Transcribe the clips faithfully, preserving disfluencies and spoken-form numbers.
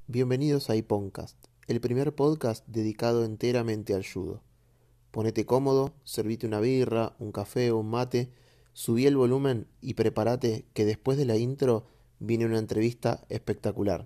Bienvenidos a iPoncast, el primer podcast dedicado enteramente al judo. Ponete cómodo, servite una birra, un café o un mate, subí el volumen y prepárate que después de la intro viene una entrevista espectacular.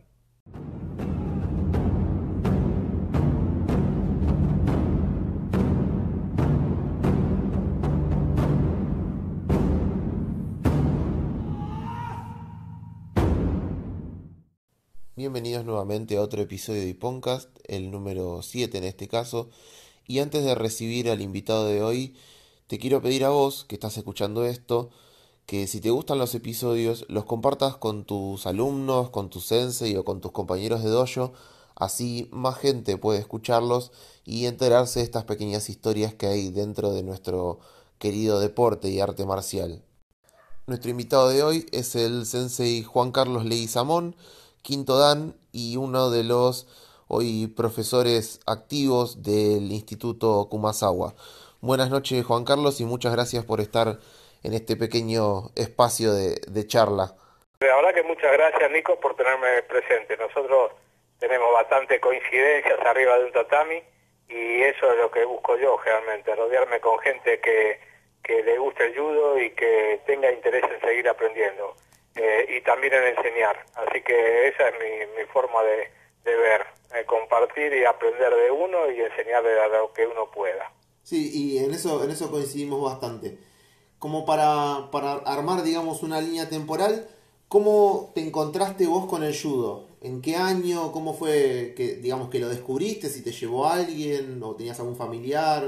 Bienvenidos nuevamente a otro episodio de iPoncast, el número siete en este caso. Y antes de recibir al invitado de hoy, te quiero pedir a vos, que estás escuchando esto, que si te gustan los episodios, los compartas con tus alumnos, con tu sensei o con tus compañeros de dojo. Así más gente puede escucharlos y enterarse de estas pequeñas historias que hay dentro de nuestro querido deporte y arte marcial. Nuestro invitado de hoy es el sensei Juan Carlos Leguizamón, quinto dan y uno de los hoy profesores activos del Instituto Kumasawa. Buenas noches, Juan Carlos, y muchas gracias por estar en este pequeño espacio de, de charla. La verdad que muchas gracias, Nico, por tenerme presente. Nosotros tenemos bastante coincidencias arriba de un tatami y eso es lo que busco yo generalmente, rodearme con gente que, que le guste el judo y que tenga interés en seguir aprendiendo eh, y también en enseñar. Así que esa es mi, mi forma de, de ver, eh, compartir y aprender de uno y enseñarle a lo que uno pueda. Sí, y en eso, en eso coincidimos bastante. Como para, para armar, digamos, una línea temporal, ¿cómo te encontraste vos con el judo? ¿En qué año? ¿Cómo fue que, digamos, que lo descubriste? ¿Si te llevó alguien o tenías algún familiar?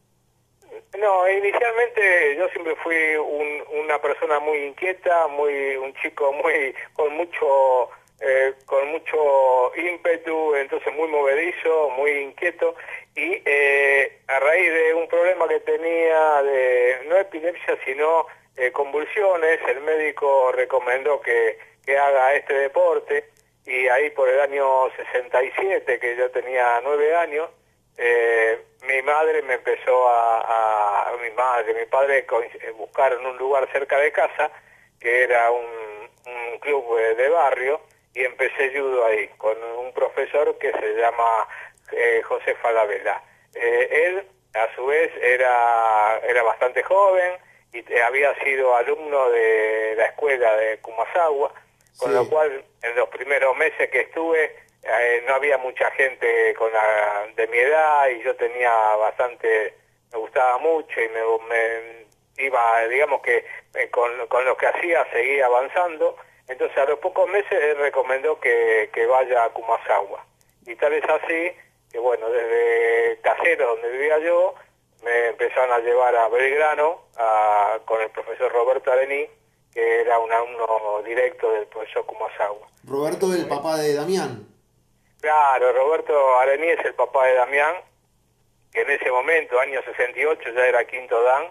No, inicialmente yo siempre fui un, una persona muy inquieta, muy un chico muy con mucho eh, con mucho ímpetu, entonces muy movedizo, muy inquieto y eh, a raíz de un problema que tenía de no epilepsia sino eh, convulsiones, el médico recomendó que, que haga este deporte y ahí por el año sesenta y siete, que yo tenía nueve años, Eh, mi madre me empezó a, a, a mi madre, mi padre buscaron un lugar cerca de casa que era un, un club de barrio y empecé judo ahí con un profesor que se llama eh, José Falabella. Eh, él a su vez era, era bastante joven y te, había sido alumno de la escuela de Kumasawa, con sí. Lo cual en los primeros meses que estuve Eh, no había mucha gente con la, de mi edad y yo tenía bastante, me gustaba mucho y me, me iba, digamos que eh, con, con lo que hacía seguía avanzando, entonces a los pocos meses él recomendó que, que vaya a Kumasawa y tal es así que bueno, desde Caseros donde vivía yo me empezaron a llevar a Belgrano a, con el profesor Roberto Arení, que era un alumno directo del profesor Kumasawa. Roberto, el papá de Damián. Claro, Roberto Arení es el papá de Damián, que en ese momento, año sesenta y ocho, ya era quinto dan,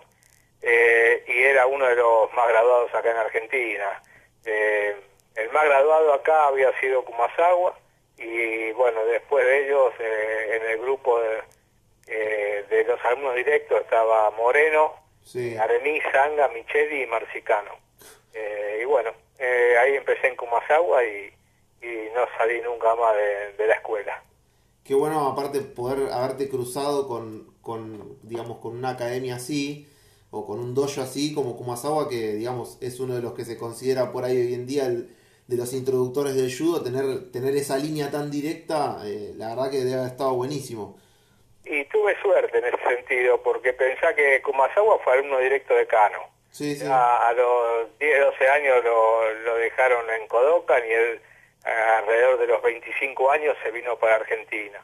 eh, y era uno de los más graduados acá en Argentina. Eh, el más graduado acá había sido Kumasawa, y bueno, después de ellos, eh, en el grupo de, eh, de los alumnos directos estaba Moreno, sí. Arení, Zanga, Micheli y Marcicano. Eh, y bueno, eh, ahí empecé en Kumasawa y... y no salí nunca más de, de la escuela. Qué bueno, aparte, poder haberte cruzado con, con, digamos, con una academia así, o con un dojo así, como Kumasawa, que, digamos, es uno de los que se considera por ahí hoy en día el, de los introductores del judo, tener, tener esa línea tan directa, eh, la verdad que debe haber estado buenísimo. Y tuve suerte en ese sentido, porque pensá que Kumasawa fue alumno directo de Kano. Sí, sí. A, a los diez, doce años lo, lo dejaron en Kodokan y él alrededor de los veinticinco años se vino para Argentina.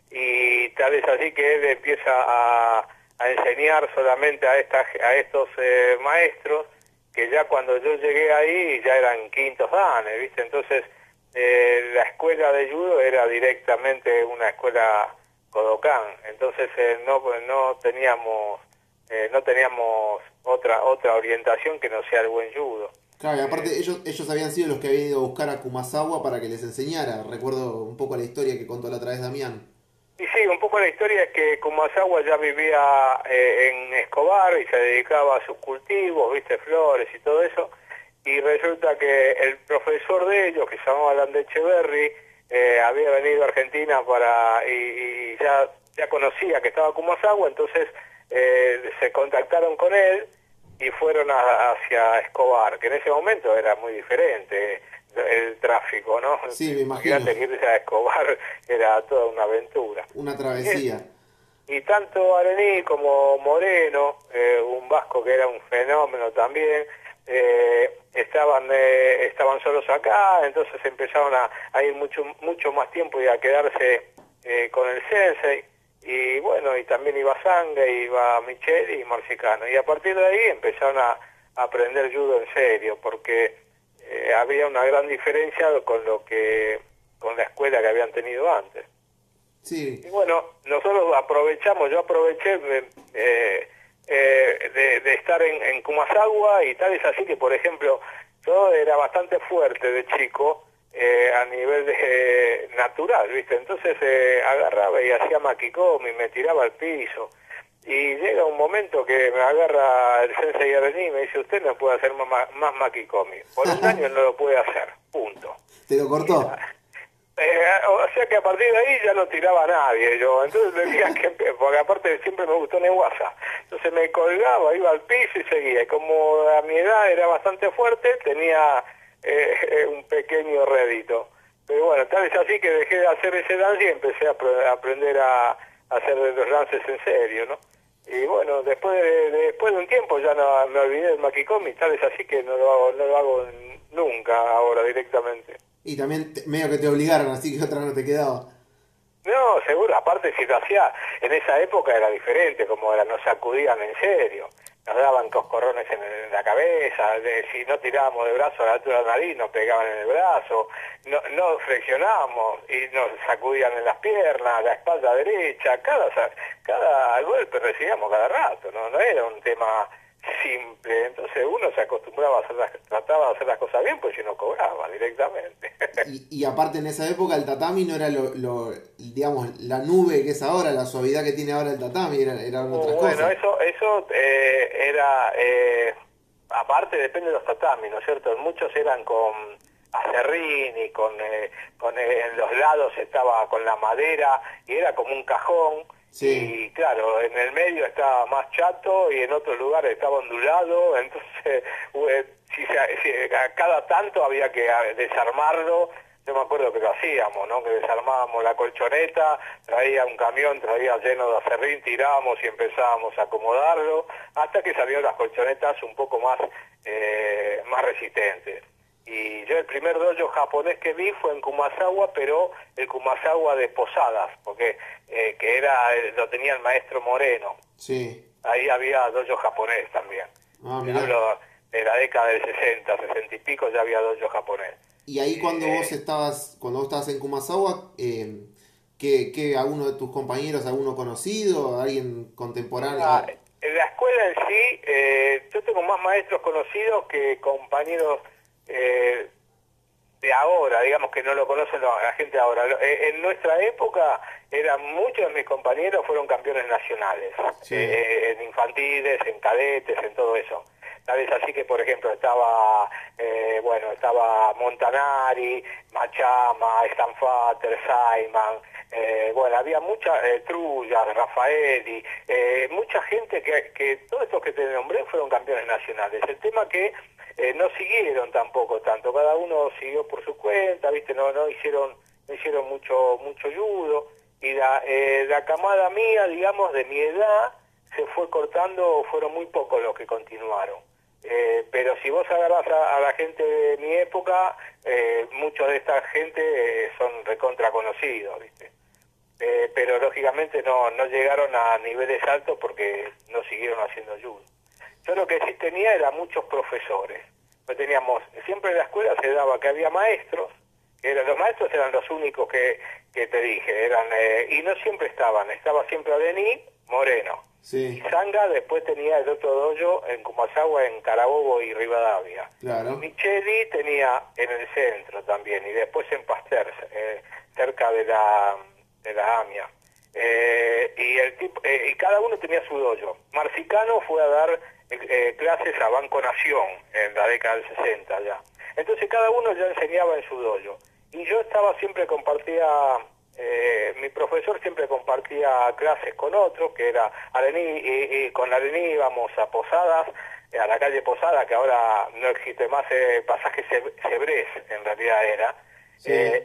Y tal es así que él empieza a, a enseñar solamente a, esta, a estos eh, maestros, que ya cuando yo llegué ahí ya eran quintos danes, ¿viste? Entonces eh, la escuela de judo era directamente una escuela Kodokan, entonces eh, no, no teníamos eh, no teníamos otra otra orientación que no sea el buen judo. Claro, y aparte ellos, ellos habían sido los que habían ido a buscar a Kumasawa para que les enseñara. Recuerdo un poco la historia que contó la otra vez Damián. Y sí, un poco la historia es que Kumasawa ya vivía eh, en Escobar y se dedicaba a sus cultivos, viste, flores y todo eso. Y resulta que el profesor de ellos, que se llamaba Alan de Echeverry, eh, había venido a Argentina para y, y ya, ya conocía que estaba Kumasawa, entonces eh, se contactaron con él y fueron a, hacia Escobar, que en ese momento era muy diferente el tráfico, ¿no? Sí, me imagino. Fíjate que irse a Escobar era toda una aventura. Una travesía. Y, y tanto Arení como Moreno, eh, un vasco que era un fenómeno también, eh, estaban eh, estaban solos acá, entonces empezaron a, a ir mucho mucho más tiempo y a quedarse eh, con el sensei. Y bueno, y también iba Sanga, iba Micheli y Marcicano. Y a partir de ahí empezaron a, a aprender judo en serio, porque eh, había una gran diferencia con lo que con la escuela que habían tenido antes. Sí. Y bueno, nosotros aprovechamos, yo aproveché eh, eh, de, de estar en, en Kumasawa, y tal es así que, por ejemplo, yo era bastante fuerte de chico, Eh, a nivel de, eh, natural, ¿viste? Entonces eh, agarraba y hacía makikomi, me tiraba al piso, y llega un momento que me agarra el sensei Arení y me dice: usted no puede hacer más, más makikomi, por un año no lo puede hacer, punto. ¿Te lo cortó? Eh, o sea que a partir de ahí ya no tiraba a nadie yo, entonces tenía que, porque aparte siempre me gustó Neguasa, entonces me colgaba, iba al piso y seguía, y como a mi edad era bastante fuerte, tenía Eh, un pequeño rédito. Pero bueno, tal es así que dejé de hacer ese dance y empecé a, a aprender a, a hacer los dances en serio, ¿no? Y bueno, después de, de, después de un tiempo ya no me olvidé del makikomi, tal es así que no lo hago, no lo hago nunca ahora directamente. Y también te, medio que te obligaron, así que otra no te quedaba. No, seguro, aparte si lo hacía en esa época era diferente, como era, nos sacudían en serio, nos daban coscorrones en, en la cabeza, de, si no tirábamos de brazo a la altura de la nariz nos pegaban en el brazo, no, no flexionábamos y nos sacudían en las piernas, la espalda derecha, cada cada golpe recibíamos cada rato, no, no era un tema simple, entonces uno se acostumbraba a hacer las, trataba de hacer las cosas bien, pues si no cobraba directamente. Y, y aparte en esa época el tatami no era lo, lo, digamos, la nube que es ahora, la suavidad que tiene ahora el tatami, era, eran otras bueno, cosas. eso, eso eh, era, eh, aparte depende de los tatamis, ¿no es cierto? Muchos eran con acerrín y con, eh, con eh, en los lados estaba con la madera y era como un cajón. Sí. Y claro, en el medio estaba más chato y en otros lugares estaba ondulado, entonces eh, si, se, si a cada tanto había que desarmarlo. Yo me acuerdo que lo hacíamos, ¿no? Que desarmábamos la colchoneta, traía un camión, traía lleno de acerrín, tirábamos y empezábamos a acomodarlo, hasta que salieron las colchonetas un poco más, eh, más resistentes. Y yo el primer dojo japonés que vi fue en Kumasawa, pero el Kumasawa de Posadas, porque eh, que era lo tenía el maestro Moreno. Sí. Ahí había dojo japonés también. Ah, Hablo de la década del sesenta, sesenta y pico ya había dojo japonés. Y ahí cuando eh, vos estabas, cuando vos estabas en Kumasawa, eh, ¿qué, qué, alguno de tus compañeros, alguno conocido, alguien contemporáneo? Ah, en la escuela en sí, eh, yo tengo más maestros conocidos que compañeros eh, de ahora, digamos que no lo conocen la gente ahora. Eh, en nuestra época, eran muchos de mis compañeros fueron campeones nacionales, sí. eh, en infantiles, en cadetes, en todo eso. Tal vez así que, por ejemplo, estaba, eh, bueno, estaba Montanari, Machama, Stanfater, Saiman, eh, bueno, había mucha, eh, Trulla, Rafaeli, eh, mucha gente que, que, todos estos que te nombré fueron campeones nacionales. El tema que eh, no siguieron tampoco tanto, cada uno siguió por su cuenta, viste, no, no hicieron, no hicieron mucho, mucho judo, y la, eh, la camada mía, digamos, de mi edad, se fue cortando, fueron muy pocos los que continuaron. Eh, pero si vos agarrás a, a la gente de mi época, eh, muchos de esta gente eh, son recontra conocidos, ¿viste? Eh, pero lógicamente no, no llegaron a niveles altos porque no siguieron haciendo judo. Yo lo que sí tenía era muchos profesores. No teníamos, siempre en la escuela se daba que había maestros, que eran, los maestros eran los únicos que, que te dije, eran eh, y no siempre estaban, estaba siempre Arení, Moreno. Sí. Y Sanga después tenía el otro dojo en Kumasawa, en Carabobo y Rivadavia. Claro. Micheli tenía en el centro también, y después en Pasteur, eh, cerca de la, de la AMIA. Eh, y, el tipo, eh, y cada uno tenía su dojo. Marcicano fue a dar eh, clases a Banco Nación en la década del sesenta ya. Entonces cada uno ya enseñaba en su dojo. y yo estaba siempre compartía, eh, mi profesor siempre compartía clases con otros, que era Arení, y, y con Arení íbamos a Posadas, eh, a la calle Posada, que ahora no existe más, eh, pasaje Ce- Cebrés, en realidad era, Sí. eh,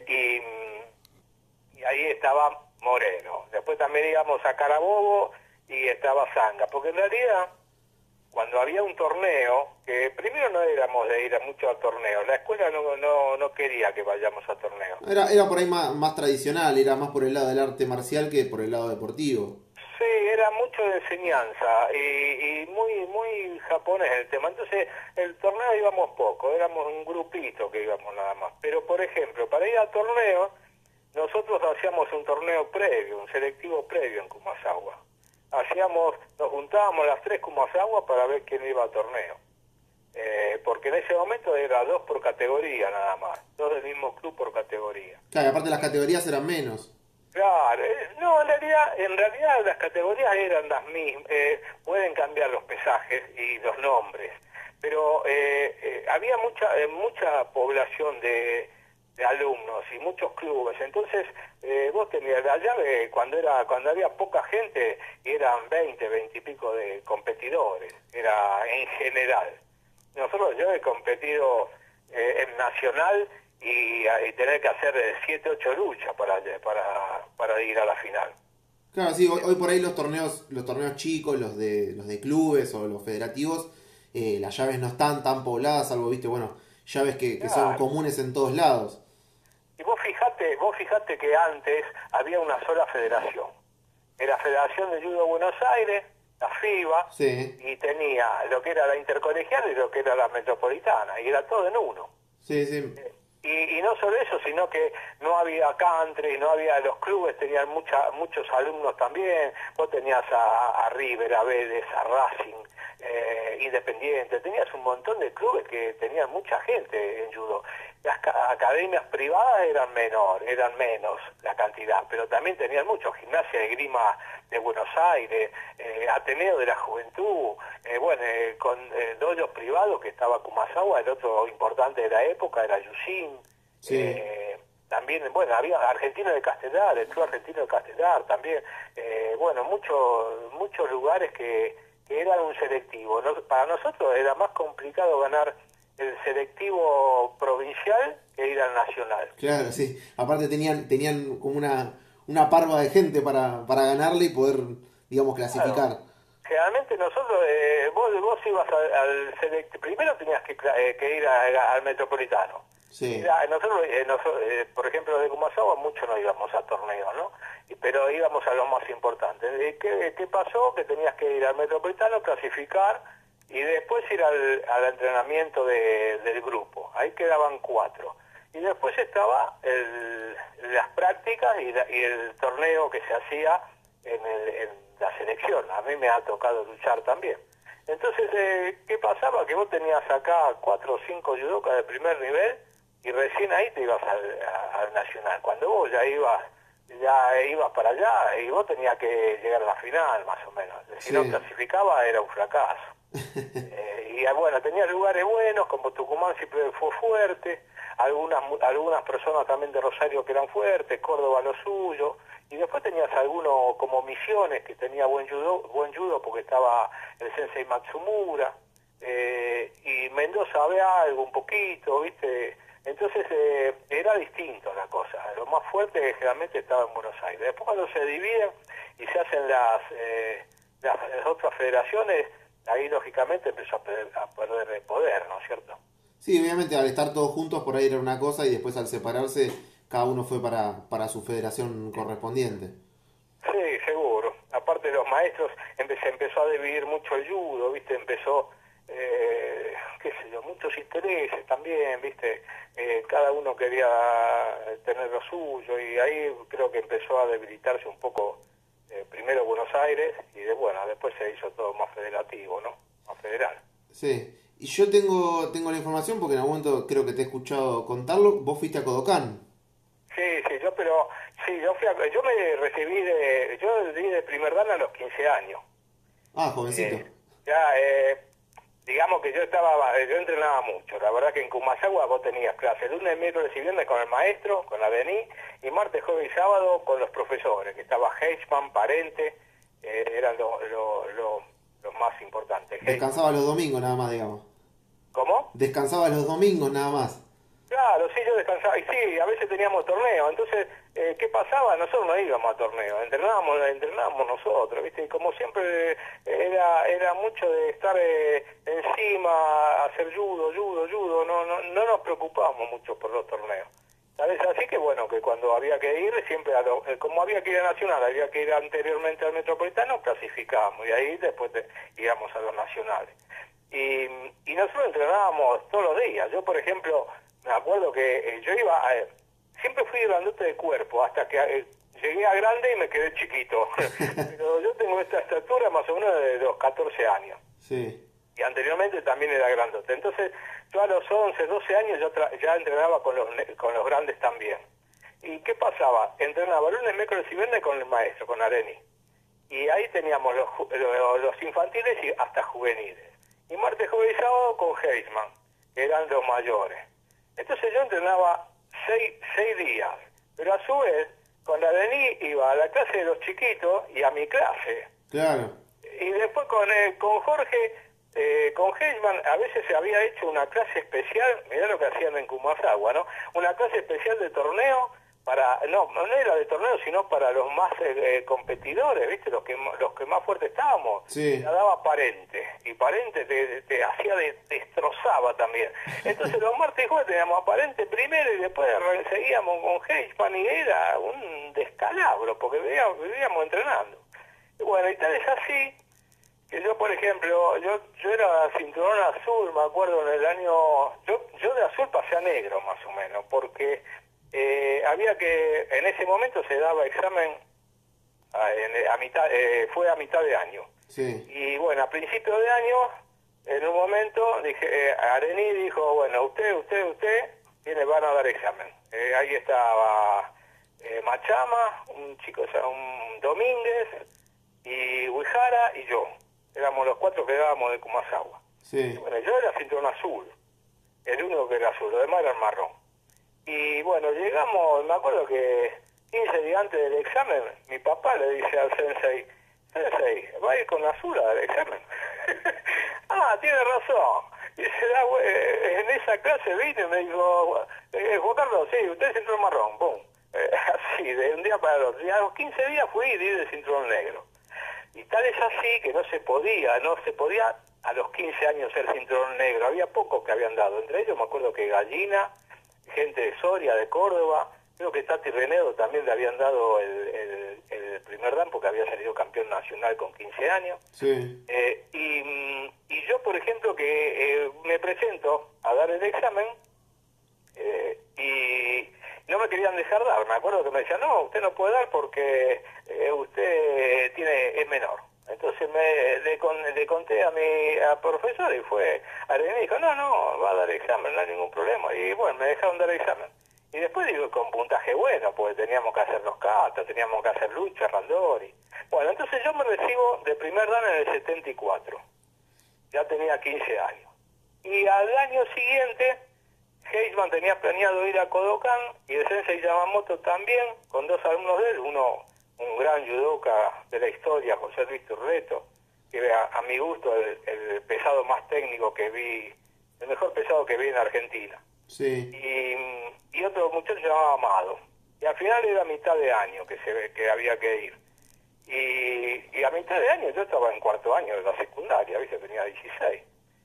y, y ahí estaba Moreno. Después también íbamos a Carabobo y estaba Zanga, porque en realidad cuando había un torneo, que primero no éramos de ir a mucho a torneos, la escuela no, no, no quería que vayamos a torneos. Era, era por ahí más, más tradicional, era más por el lado del arte marcial que por el lado deportivo. Sí, era mucho de enseñanza y, y muy muy japonés el tema. Entonces, el torneo íbamos poco, éramos un grupito que íbamos nada más. Pero, por ejemplo, para ir a torneo, nosotros hacíamos un torneo previo, un selectivo previo en Kumasawa. Hacíamos, nos juntábamos las tres Kumasawa para ver quién iba a torneo. Eh, porque en ese momento era dos por categoría nada más, dos del mismo club por categoría. Claro, y aparte las categorías eran menos. Claro, eh, no, en realidad, en realidad las categorías eran las mismas, eh, pueden cambiar los pesajes y los nombres, pero eh, eh, había mucha eh, mucha población de, de alumnos y muchos clubes, entonces eh, vos tenías la llave cuando era cuando había poca gente y eran veinte, veinte y pico de competidores, era en general. Nosotros yo he competido eh, en nacional y, y tener que hacer siete, ocho luchas para, para, para ir a la final. Claro, sí, hoy, hoy por ahí los torneos, los torneos chicos, los de, los de clubes o los federativos, eh, las llaves no están tan pobladas, salvo, viste, bueno, llaves que, que son Claro. comunes en todos lados. Y vos fijate, vos fijate que antes había una sola federación. Era Federación de Judo Buenos Aires, la FIBA, Sí, y tenía lo que era la intercolegial y lo que era la metropolitana, y era todo en uno. sí, sí, Y, y no solo eso, sino que no había country, no había, los clubes tenían mucha, muchos alumnos también, vos tenías a, a River, a Vélez, a Racing, eh, Independiente, tenías un montón de clubes que tenían mucha gente en judo. Las ca- academias privadas eran menor, eran menos la cantidad, pero también tenían muchos, Gimnasia de Grima de Buenos Aires, eh, Ateneo de la Juventud, eh, bueno, eh, con eh, dojos privados que estaba Kumasawa, el otro importante de la época era Yushin, sí. eh, también, bueno, había Argentino de Castelar, el Club Argentino de Castelar también, eh, bueno, muchos muchos lugares que, que eran un selectivo. Nos- para nosotros era más complicado ganar el selectivo provincial que ir al nacional. Claro, sí. Aparte tenían, tenían como una, una parva de gente para, para ganarle y poder, digamos, Claro. clasificar. Generalmente nosotros, eh, vos, vos ibas al, al select- primero tenías que, cla- eh, que ir a- a- al metropolitano. Y Sí, la- nosotros, eh, noso- eh, por ejemplo, de Kumasawa, mucho no íbamos a torneos, ¿no? Y- pero íbamos a lo más importante. Eh, ¿Qué, qué pasó? Que tenías que ir al metropolitano, clasificar y después ir al, al entrenamiento de- del grupo. Ahí quedaban cuatro. Y después estaba el- las prácticas y, la- y el torneo que se hacía en, el- en la selección. A mí me ha tocado luchar también. Entonces, eh, ¿qué pasaba? Que vos tenías acá cuatro o cinco judokas de primer nivel y recién ahí te ibas al, a- al nacional. Cuando vos ya ibas ya ibas para allá y vos tenías que llegar a la final, más o menos. Si no sí, clasificaba era un fracaso. Eh, y ah, bueno, tenía lugares buenos, como Tucumán siempre fue fuerte, algunas mu- algunas personas también de Rosario que eran fuertes, Córdoba lo suyo, y después tenías algunos como Misiones, que tenía buen judo, buen judo porque estaba el sensei Matsumura, eh, y Mendoza había algo un poquito, ¿viste? Entonces eh, era distinto la cosa, lo más fuerte generalmente estaba en Buenos Aires. Después cuando se dividen y se hacen las, eh, las, las otras federaciones, ahí lógicamente empezó a perder, a perder el poder, ¿no es cierto? sí, obviamente al estar todos juntos por ahí era una cosa y después al separarse cada uno fue para, para su federación correspondiente. Sí, seguro. Aparte los maestros, empe- se empezó a dividir mucho el judo, ¿viste? Empezó, eh, qué sé yo, muchos intereses también, ¿viste? Eh, cada uno quería tener lo suyo y ahí creo que empezó a debilitarse un poco, eh, primero Buenos Aires y de, bueno, después se hizo todo más federativo, ¿no? Más federal. Sí, y yo tengo, tengo la información porque en algún momento creo que te he escuchado contarlo, vos fuiste a Kodokan. Sí, sí, yo, pero, sí, yo fui a- yo me recibí de, yo di de primer dan a los quince años. Ah, jovencito. Eh, ya, eh, digamos que yo estaba, yo entrenaba mucho. La verdad que en Comayagua vos tenías clases lunes, miércoles y viernes con el maestro, con la Denis, y martes, jueves y sábado con los profesores, que estaba Heichmann, Parente, eh, eran los lo, lo, lo más importantes. Descansaba los domingos nada más, digamos. ¿Cómo? Descansaba los domingos nada más. Claro, sí, yo descansaba, y sí, a veces teníamos torneo, entonces, eh, ¿qué pasaba? Nosotros no íbamos a torneo, entrenábamos, entrenábamos nosotros, ¿viste? Y como siempre, eh, era era mucho de estar eh, encima, hacer judo, judo, judo, no, no, no nos preocupábamos mucho por los torneos. ¿Sabes? Así que bueno, que cuando había que ir, siempre, a lo, eh, como había que ir a Nacional, había que ir anteriormente al Metropolitano, clasificábamos, y ahí después de, íbamos a los nacionales. Y, y nosotros entrenábamos todos los días. Yo, por ejemplo, me acuerdo que eh, yo iba, a, eh, siempre fui grandote de cuerpo, hasta que eh, llegué a grande y me quedé chiquito. Pero yo tengo esta estatura más o menos de los catorce años. Sí. Y anteriormente también era grandote. Entonces, yo a los once, doce años yo ya entrenaba con los, con los grandes también. ¿Y qué pasaba? Entrenaba lunes, miércoles y viernes con el maestro, con Areni. Y ahí teníamos los, los, los infantiles y hasta juveniles. Y martes, jueves y sábado con Heisman, que eran los mayores. Entonces yo entrenaba seis, seis días, pero a su vez, con la Denis iba a la clase de los chiquitos y a mi clase. Claro. Y después con, eh, con Jorge, eh, con Heisman, a veces se había hecho una clase especial, mirá lo que hacían en Comayagua, ¿no? Una clase especial de torneo, para no no era de torneo, sino para los más eh, competidores, ¿viste? Los que los que más fuertes estábamos. Sí. La daba Parente, y Parente te, te hacía, de, destrozaba también. Entonces los martes y jueves teníamos a Parente primero y después seguíamos con Heisman y era un descalabro, porque vivíamos, vivíamos entrenando. Y bueno, y tal es así, que yo, por ejemplo, yo yo era cinturón azul, me acuerdo en el año... Yo, yo de azul pasé a negro, más o menos, porque... Eh, había que, en ese momento se daba examen a, en, a mitad, eh, fue a mitad de año. Sí. Y bueno, a principio de año, en un momento, dije, eh, Arení dijo, bueno, usted, usted, usted, tiene, van a dar examen. Eh, ahí estaba eh, Machama, un chico, o sea, un Domínguez, y Huijara y yo. Éramos los cuatro que dábamos de Comayagua. Sí. Y bueno, yo era cinturón azul, el único que era azul, los demás eran marrón. Y bueno, llegamos, me acuerdo que quince días antes del examen, mi papá le dice al sensei, sensei, ¿va a ir con azul a dar el examen? Ah, tiene razón. Y se da, eh, en esa clase vine y me dijo, eh, Juan Carlos, sí, usted es cinturón marrón, pum. Eh, así, de un día para el otro. Y a los quince días fui y di de cinturón negro. Y tal es así que no se podía, no se podía a los quince años ser cinturón negro. Había pocos que habían dado. Entre ellos me acuerdo que Gallina, gente de Soria, de Córdoba, creo que Tati Renedo también le habían dado el, el, el primer dan porque había salido campeón nacional con quince años. Sí. Eh, y, y yo, por ejemplo, que eh, me presento a dar el examen eh, y no me querían dejar dar. Me acuerdo que me decían, no, usted no puede dar porque eh, usted tiene es menor. Entonces me le, con, le conté a mi a profesor y fue, Arení me dijo, no, no, va a dar examen, no hay ningún problema. Y bueno, me dejaron dar examen. Y después digo, con puntaje bueno, porque teníamos que hacer los catas, teníamos que hacer lucha, randori. Bueno, entonces yo me recibo de primer dan en el setenta y cuatro. Ya tenía quince años. Y al año siguiente, Heisman tenía planeado ir a Kodokan y el sensei Yamamoto también, con dos alumnos de él, uno un gran judoka de la historia, José Luis Turreto, que a, a mi gusto el, el pesado más técnico que vi, el mejor pesado que vi en Argentina. Sí. Y, y otro muchacho llamado Amado. Y al final era mitad de año que se ve que había que ir. Y, y a mitad de año yo estaba en cuarto año de la secundaria, ¿viste? Tenía dieciséis.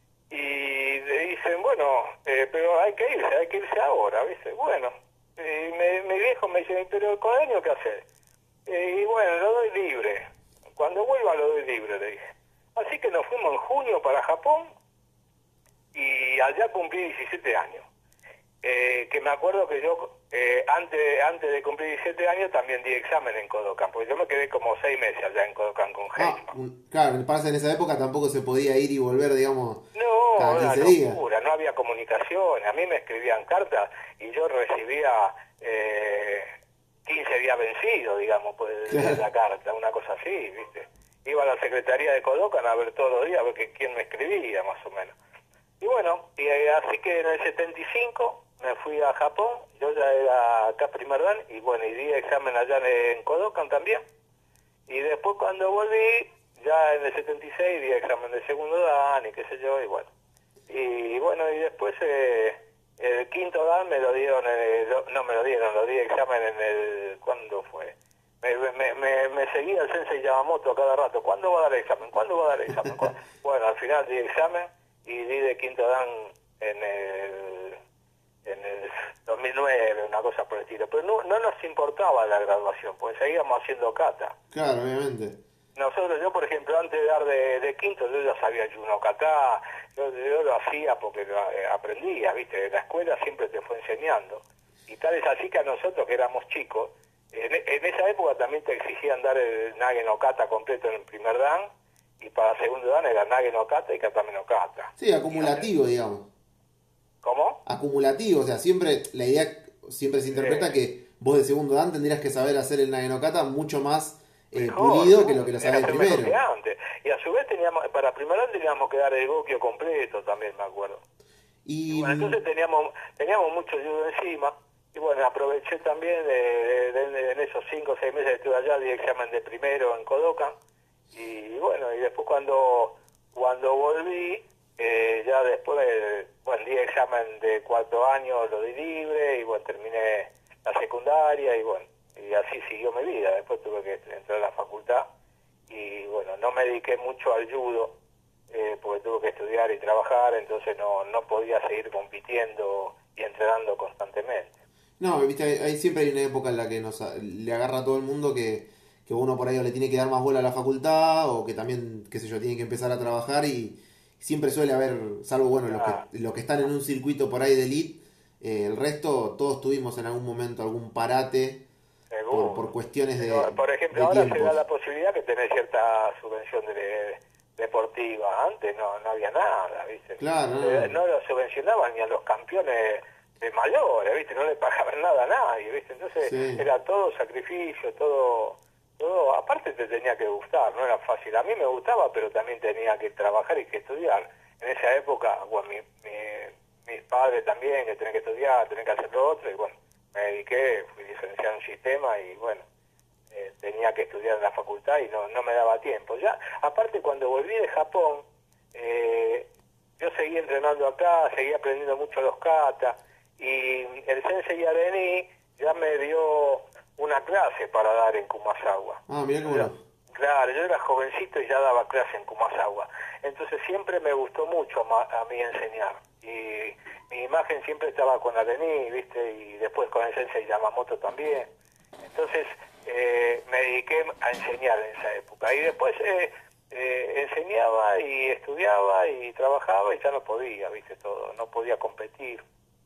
Y le dicen, bueno, eh, pero hay que irse, hay que irse ahora, ¿viste? Bueno, y me, mi viejo me dice, pero ¿con el año qué hacer? Eh, y bueno, lo doy libre. Cuando vuelva lo doy libre, le dije. Así que nos fuimos en junio para Japón y allá cumplí diecisiete años. Eh, que me acuerdo que yo, eh, antes antes de cumplir diecisiete años, también di examen en Kodokan, porque yo me quedé como seis meses allá en Kodokan con Heisman. Ah, un- claro, me pasa en esa época tampoco se podía ir y volver, digamos, No, cada era quince días. locura, no había comunicación. A mí me escribían cartas y yo recibía eh, quince días vencidos, digamos, pues, de Claro. la carta, una cosa así, ¿viste? iba a la secretaría de Kodokan a ver todos los días, a ver que, quién me escribía, más o menos. Y bueno, y eh, así que en el setenta y cinco me fui a Japón, yo ya era acá primer dan, y bueno, y di examen allá en Kodokan también. Y después cuando volví, ya en el setenta y seis di examen de segundo dan y qué sé yo, y bueno. Y bueno, y después eh, el quinto dan me lo dieron, en el, no me lo dieron, lo di examen en el, ¿cuándo fue? Me, me, me, me seguía el sensei Yamamoto a cada rato, ¿cuándo va a dar examen? ¿Cuándo va a dar examen? Bueno, al final di examen y di de quinto dan en el, en el dos mil nueve, una cosa por el estilo. Pero no, no nos importaba la graduación, porque seguíamos haciendo kata. Claro, obviamente. Nosotros, yo por ejemplo, antes de dar de, de quinto, yo ya sabía Juno Kata, yo, yo lo hacía porque lo, eh, aprendía, ¿viste? La escuela siempre te fue enseñando. Y tal es así que a nosotros, que éramos chicos, en, en esa época también te exigían dar el Nage no Kata completo en el primer dan, y para segundo dan era Nage no Kata y Katame no Kata. Sí, acumulativo, digamos. ¿Cómo? Acumulativo, o sea, siempre, la idea siempre se interpreta Sí. que vos de segundo dan tendrías que saber hacer el Nage no Kata mucho más eh, Mejor, pulido que lo que lo sabés hacer mejor primero. que antes. Y a su vez teníamos, para primer dan teníamos que dar el Gokyo completo también, me acuerdo. Y Y bueno, entonces teníamos teníamos mucho judo encima, y bueno, aproveché también de, de- de- en esos cinco o seis meses que estuve allá, di examen de primero en Kodokan, y bueno, y después cuando cuando volví, eh, ya después, eh, bueno, di examen de cuarto año, lo di libre, y bueno, terminé la secundaria, y bueno, y así siguió mi vida. Después tuve que entrar a la facultad, y bueno, no me dediqué mucho al judo, eh, porque tuve que estudiar y trabajar, entonces no, no podía seguir compitiendo y entrenando constantemente. no, viste, hay, hay- siempre hay una época en la que nos a- le agarra a todo el mundo que, que uno por ahí o le tiene que dar más bola a la facultad o que también, qué sé yo, tiene que empezar a trabajar y siempre suele haber, salvo bueno, los Ah, que, los que están en un circuito por ahí de elite, eh, el resto todos tuvimos en algún momento algún parate por, por seguro. cuestiones Pero, de, por ejemplo, de ahora se da tiempos. la posibilidad que tenés cierta subvención de, deportiva. Antes no, no había nada, ¿viste? Claro, No, no, le- no. no lo subvencionaban ni a los campeones de mayores, ¿viste? No le pagaban nada a nadie, ¿viste? Entonces Sí. era todo sacrificio, todo, todo, aparte te tenía que gustar, no era fácil. A mí me gustaba, pero también tenía que trabajar y que estudiar. En esa época, bueno, mi, mi- mis padres también, que tenían que estudiar, tenían que hacer lo otro, y bueno, me dediqué, fui licenciado en sistema y bueno, eh, tenía que estudiar en la facultad y no, no me daba tiempo. Ya, aparte cuando volví de Japón, eh, yo seguí entrenando acá, seguí aprendiendo mucho los kata, y el sensei Areni ya me dio una clase para dar en Kumasawa. Ah, mirá qué Yo era- bueno. claro, yo era jovencito y ya daba clase en Kumasawa. Entonces siempre me gustó mucho ma- a mí enseñar. Y mi imagen siempre estaba con Areni, ¿viste? Y después con el sensei Yamamoto también. Entonces eh, me dediqué a enseñar en esa época. Y después eh, eh, enseñaba y estudiaba y trabajaba y ya no podía, ¿viste? Todo, no podía competir.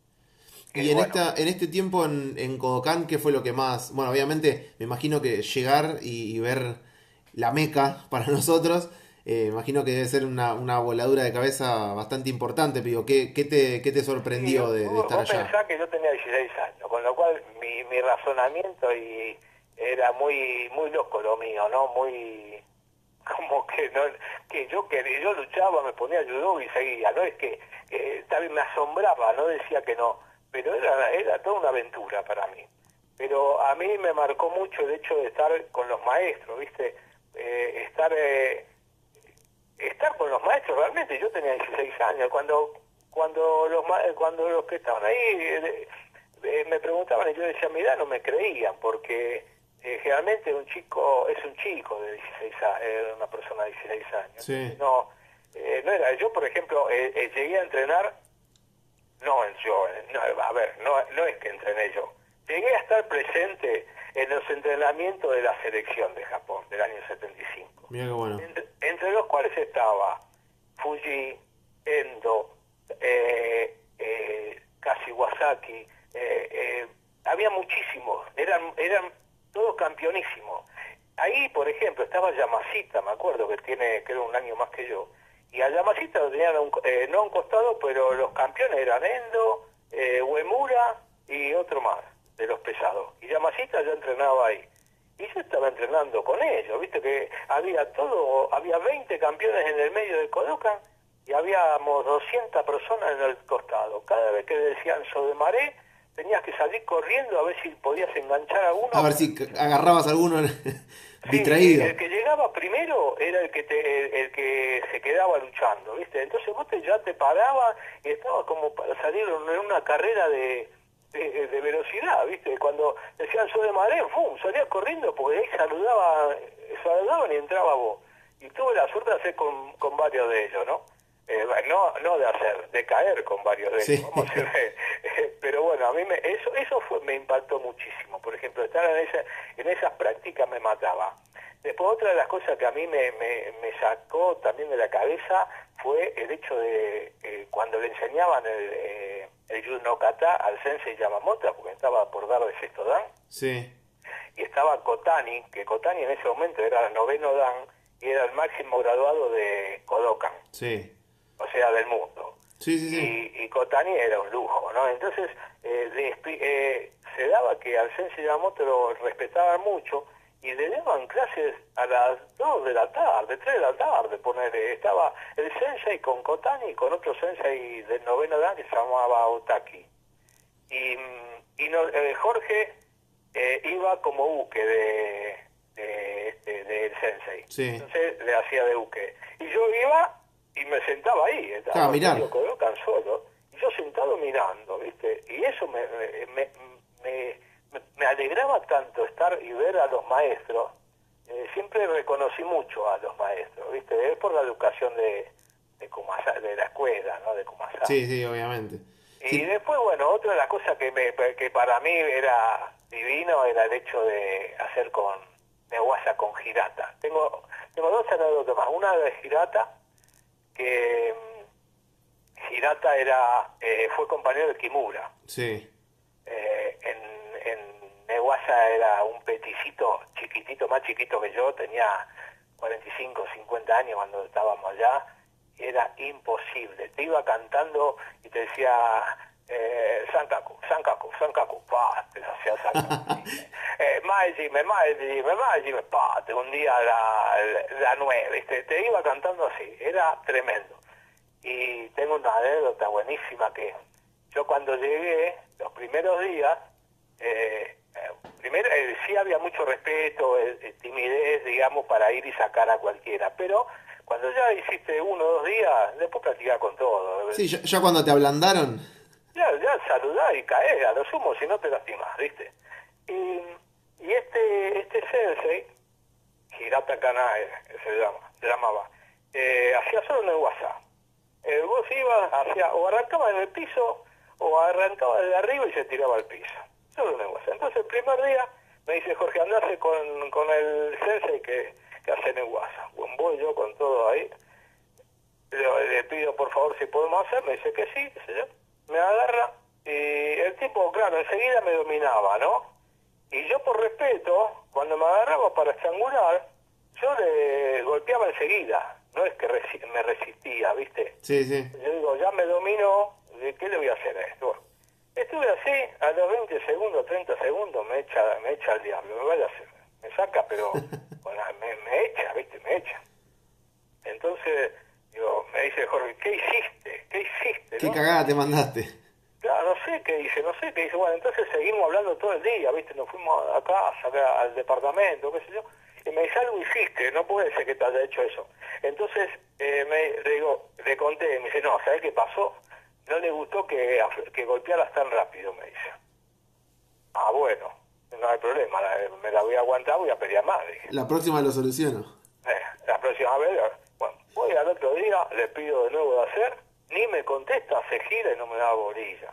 Y Y en bueno, esta, en este tiempo en, en Kodokan, ¿qué fue lo que más? Bueno, obviamente me imagino que llegar y, y ver la Meca para nosotros, eh, me imagino que debe ser una, una voladura de cabeza bastante importante, pero digo, ¿qué, qué te, qué te sí, sorprendió de, de vos, estar vos allá? pensás que yo tenía dieciséis años, con lo cual mi, mi razonamiento y era muy muy loco lo mío, ¿no? Muy como que no que yo quería, yo luchaba, me ponía judo y seguía, no es que, que también me asombraba, no decía que no, pero era era toda una aventura para mí. Pero a mí me marcó mucho el hecho de estar con los maestros, ¿viste? Eh, estar eh, estar con los maestros realmente. Yo tenía dieciséis años cuando cuando los ma- cuando los que estaban ahí eh, eh, me preguntaban y yo decía mi edad, no me creían porque eh, generalmente un chico es un chico de dieciséis años, eh, una persona de dieciséis años. Sí. No, eh, no era. Yo por ejemplo eh, eh, llegué a entrenar, no yo, eh, no, a ver, no, no es que entrené yo, llegué a estar presente en los entrenamientos de la selección de Japón del año setenta y cinco, Mira qué bueno. entre, entre los cuales estaba Fuji, Endo, eh, eh, Kashiwazaki, eh, eh, había muchísimos, eran eran todos campeonísimos. Ahí, por ejemplo, estaba Yamashita, me acuerdo que tiene, creo, un año más que yo, y a Yamashita lo tenían a un, eh, no a un costado, pero los campeones eran Endo, eh, Uemura y otro más, de los pesados. Y Yamashita ya entrenaba ahí. Y yo estaba estaba entrenando con ellos, viste que había todo, había veinte campeones en el medio de Kodokan y habíamos doscientas personas en el costado. Cada vez que decían Sodemaré, tenías que salir corriendo a ver si podías enganchar a uno. A ver si agarrabas a alguno distraído. Sí, el que llegaba primero era el que te, el, el que se quedaba luchando, ¿viste? Entonces vos te, ya te parabas y estaba como para salir en una carrera de, de, de velocidad, ¿viste? Cuando decían Soy de Madrid, ¡fum! Salías corriendo porque ahí saludaba, saludaban y entraba vos. Y tuve la suerte de hacer con, con varios de ellos, ¿no? Eh, no no de hacer, de caer con varios de ellos. Sí. Vamos a hacer, eh, pero bueno, a mí me, eso eso fue, me impactó muchísimo. Por ejemplo, estar en, esa, en esas prácticas me mataba. Después otra de las cosas que a mí me, me, me sacó también de la cabeza fue el hecho de eh, cuando le enseñaban el, eh, el Yu no Kata al sensei Yamamoto, porque estaba por dar de sexto dan. Sí. Y estaba Kotani, que Kotani en ese momento era el noveno dan y era el máximo graduado de Kodokan. Sí. O sea, del mundo. Sí, sí, sí. Y, y Kotani era un lujo, ¿no? Entonces, eh, le, eh, se daba que al sensei Yamamoto lo respetaban mucho y le daban clases a las dos de la tarde, tres de la tarde, ponerle. Estaba el sensei con Kotani y con otro sensei del noveno dan que se llamaba Otaki. Y, y no, eh, Jorge eh, iba como uke de, de, de, del sensei. Sí. Entonces le hacía de uke. Y yo iba y me sentaba ahí, estaba ah, mirando. Kodokan solo, y yo sentado mirando, ¿viste? Y eso me, me, me, me, me alegraba tanto estar y ver a los maestros. Eh, siempre reconocí mucho a los maestros, ¿viste? Es por la educación de, de, Kumasa, de la escuela, ¿no? De Kumasaki. Sí, sí, obviamente. Y sí. después, bueno, otra de las cosas que, me, que para mí era divino era el hecho de hacer con Newasa con Hirata. Tengo, tengo dos anécdotas más. Una de Hirata, que Hirata era eh, fue compañero de Kimura. Sí. Eh, en, en Newasa era un peticito chiquitito, más chiquito que yo, tenía cuarenta y cinco, cincuenta años cuando estábamos allá, y era imposible. Te iba cantando y te decía eh, Sankaku, Sankaku, Sankaku, pa, te hacía Sankaku. eh, Majime, Majime, Majime, pa, te hundía la, la, la nueve, te, te iba cantando así, era tremendo. Y tengo una anécdota buenísima que yo cuando llegué, los primeros días, eh, eh, primero eh, sí había mucho respeto, eh, eh, timidez, digamos, para ir y sacar a cualquiera, pero cuando ya hiciste uno o dos días, después practicás con todo. Sí, ya, ya cuando te ablandaron. Ya, ya saludás y caes, a lo sumo, si no te lastimás, ¿viste? Y, y este este sensei, Hirata Kanae, se llama, se llamaba, eh, hacía solo en el WhatsApp. Eh, vos ibas, hacia, o arrancaba en el piso, o arrancaba desde arriba y se tiraba al piso. Solo en el WhatsApp. Entonces el primer día me dice Jorge, andase con, con el sensei que, que hace en el WhatsApp. Bueno, voy yo con todo ahí. Le, le pido por favor si podemos hacer, me dice que sí, qué sé yo. Me agarra y el tipo, claro, enseguida me dominaba, ¿no? Y yo por respeto, cuando me agarraba para estrangular, yo le golpeaba enseguida. No es que resi me resistía, ¿viste? Sí, sí. Yo digo, ya me dominó, ¿de qué le voy a hacer a esto? Bueno, estuve así, a los veinte segundos, treinta segundos, me echa me echa el diablo, me vaya a hacer, me saca, pero bueno, me, me echa, ¿viste? Me echa. Entonces, digo, me dice Jorge, ¿qué hiciste? ¿Qué hiciste? ¿Qué ¿no? cagada te mandaste? Claro, no sé qué dice, no sé qué dice. Bueno, entonces seguimos hablando todo el día, ¿viste? Nos fuimos a casa, acá, al departamento, qué sé yo. Y me dice, algo hiciste, no puede ser que te haya hecho eso. Entonces, eh, me, le digo, le conté, me dice, no, ¿sabes qué pasó? No le gustó que, que golpearas tan rápido, me dice. Ah, bueno, no hay problema, la, me la voy a aguantar, voy a pelear más, dije. La próxima lo soluciono. Eh, la próxima vez, bueno, voy al otro día, le pido de nuevo de hacer, ni me contesta, se gira y no me da bolilla.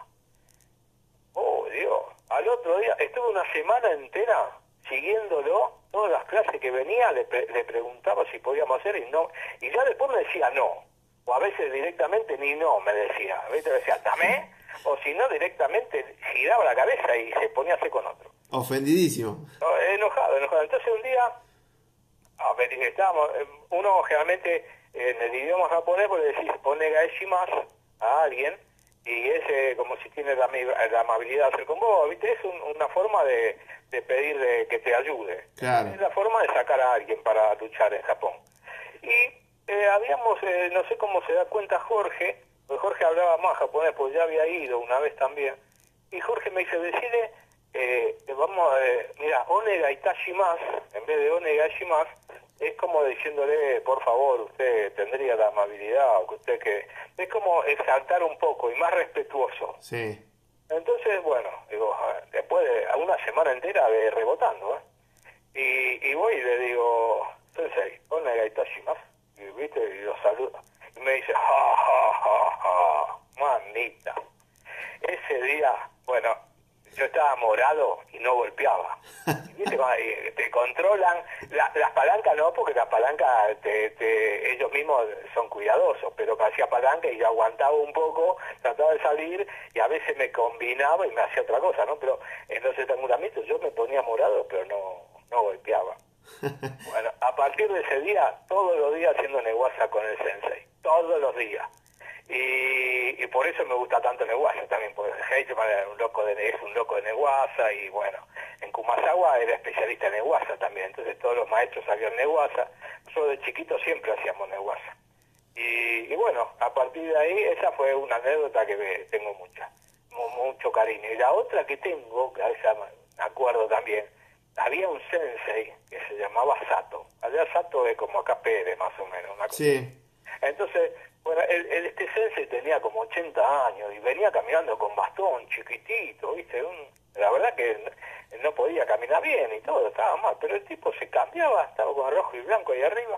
Oh, Dios, al otro día, estuve una semana entera siguiéndolo, todas las clases que venía le, pre le preguntaba si podíamos hacer y no, y ya después me decía no, o a veces directamente ni no me decía, a veces decía dame, o si no directamente giraba la cabeza y se ponía a hacer con otro. Ofendidísimo. No, enojado, enojado. Entonces un día, a ver, estábamos, uno generalmente en el idioma japonés, pues le decís pone gaeshimasu a alguien, y es eh, como si tiene la, la amabilidad de hacer con vos, ¿viste? Es un, una forma de, de pedir de que te ayude. Claro. Es la forma de sacar a alguien para luchar en Japón. Y eh, habíamos, eh, no sé cómo se da cuenta Jorge, porque Jorge hablaba más japonés, pues ya había ido una vez también, y Jorge me dice, decide, eh, vamos, eh, mira, onega itashimasu, en vez de onega itashimasu, es como diciéndole, por favor, usted tendría la amabilidad, o que usted que... Es como exaltar un poco y más respetuoso. Sí. Entonces, bueno, digo, después de una semana entera de rebotando, ¿eh? Y, y voy y le digo, Sensei, onega itashimasu, y, ¿viste? Y lo saludo. Y me dice, ja, ja, ja, ja, manita. Ese día, bueno, yo estaba morado y no golpeaba. ¿Viste? Te controlan, la, las palancas no, porque las palancas te, te, ellos mismos son cuidadosos, pero me hacía palanca y yo aguantaba un poco, trataba de salir y a veces me combinaba y me hacía otra cosa, ¿no? Pero en los estrangulamientos yo me ponía morado, pero no, no golpeaba. Bueno, a partir de ese día, todos los días haciendo neguasa con el sensei, todos los días. Y, y por eso me gusta tanto Neguasa también, porque Heichman era un loco de, es un loco de Neguasa, y bueno, en Kumasawa era especialista en Neguasa también, entonces todos los maestros sabían Neguasa, nosotros de chiquitos siempre hacíamos Neguasa. Y, y bueno, a partir de ahí, esa fue una anécdota que me, tengo mucha, mucho cariño. Y la otra que tengo, que a esa me acuerdo también, había un sensei que se llamaba Sato. Allá Sato es como acá Pérez, más o menos. Una cosa. Sí. Entonces, bueno, el, el, este sensei tenía como ochenta años y venía caminando con bastón, chiquitito, ¿viste? Un, la verdad que no, no podía caminar bien y todo, estaba mal, pero el tipo se cambiaba, estaba con rojo y blanco ahí arriba,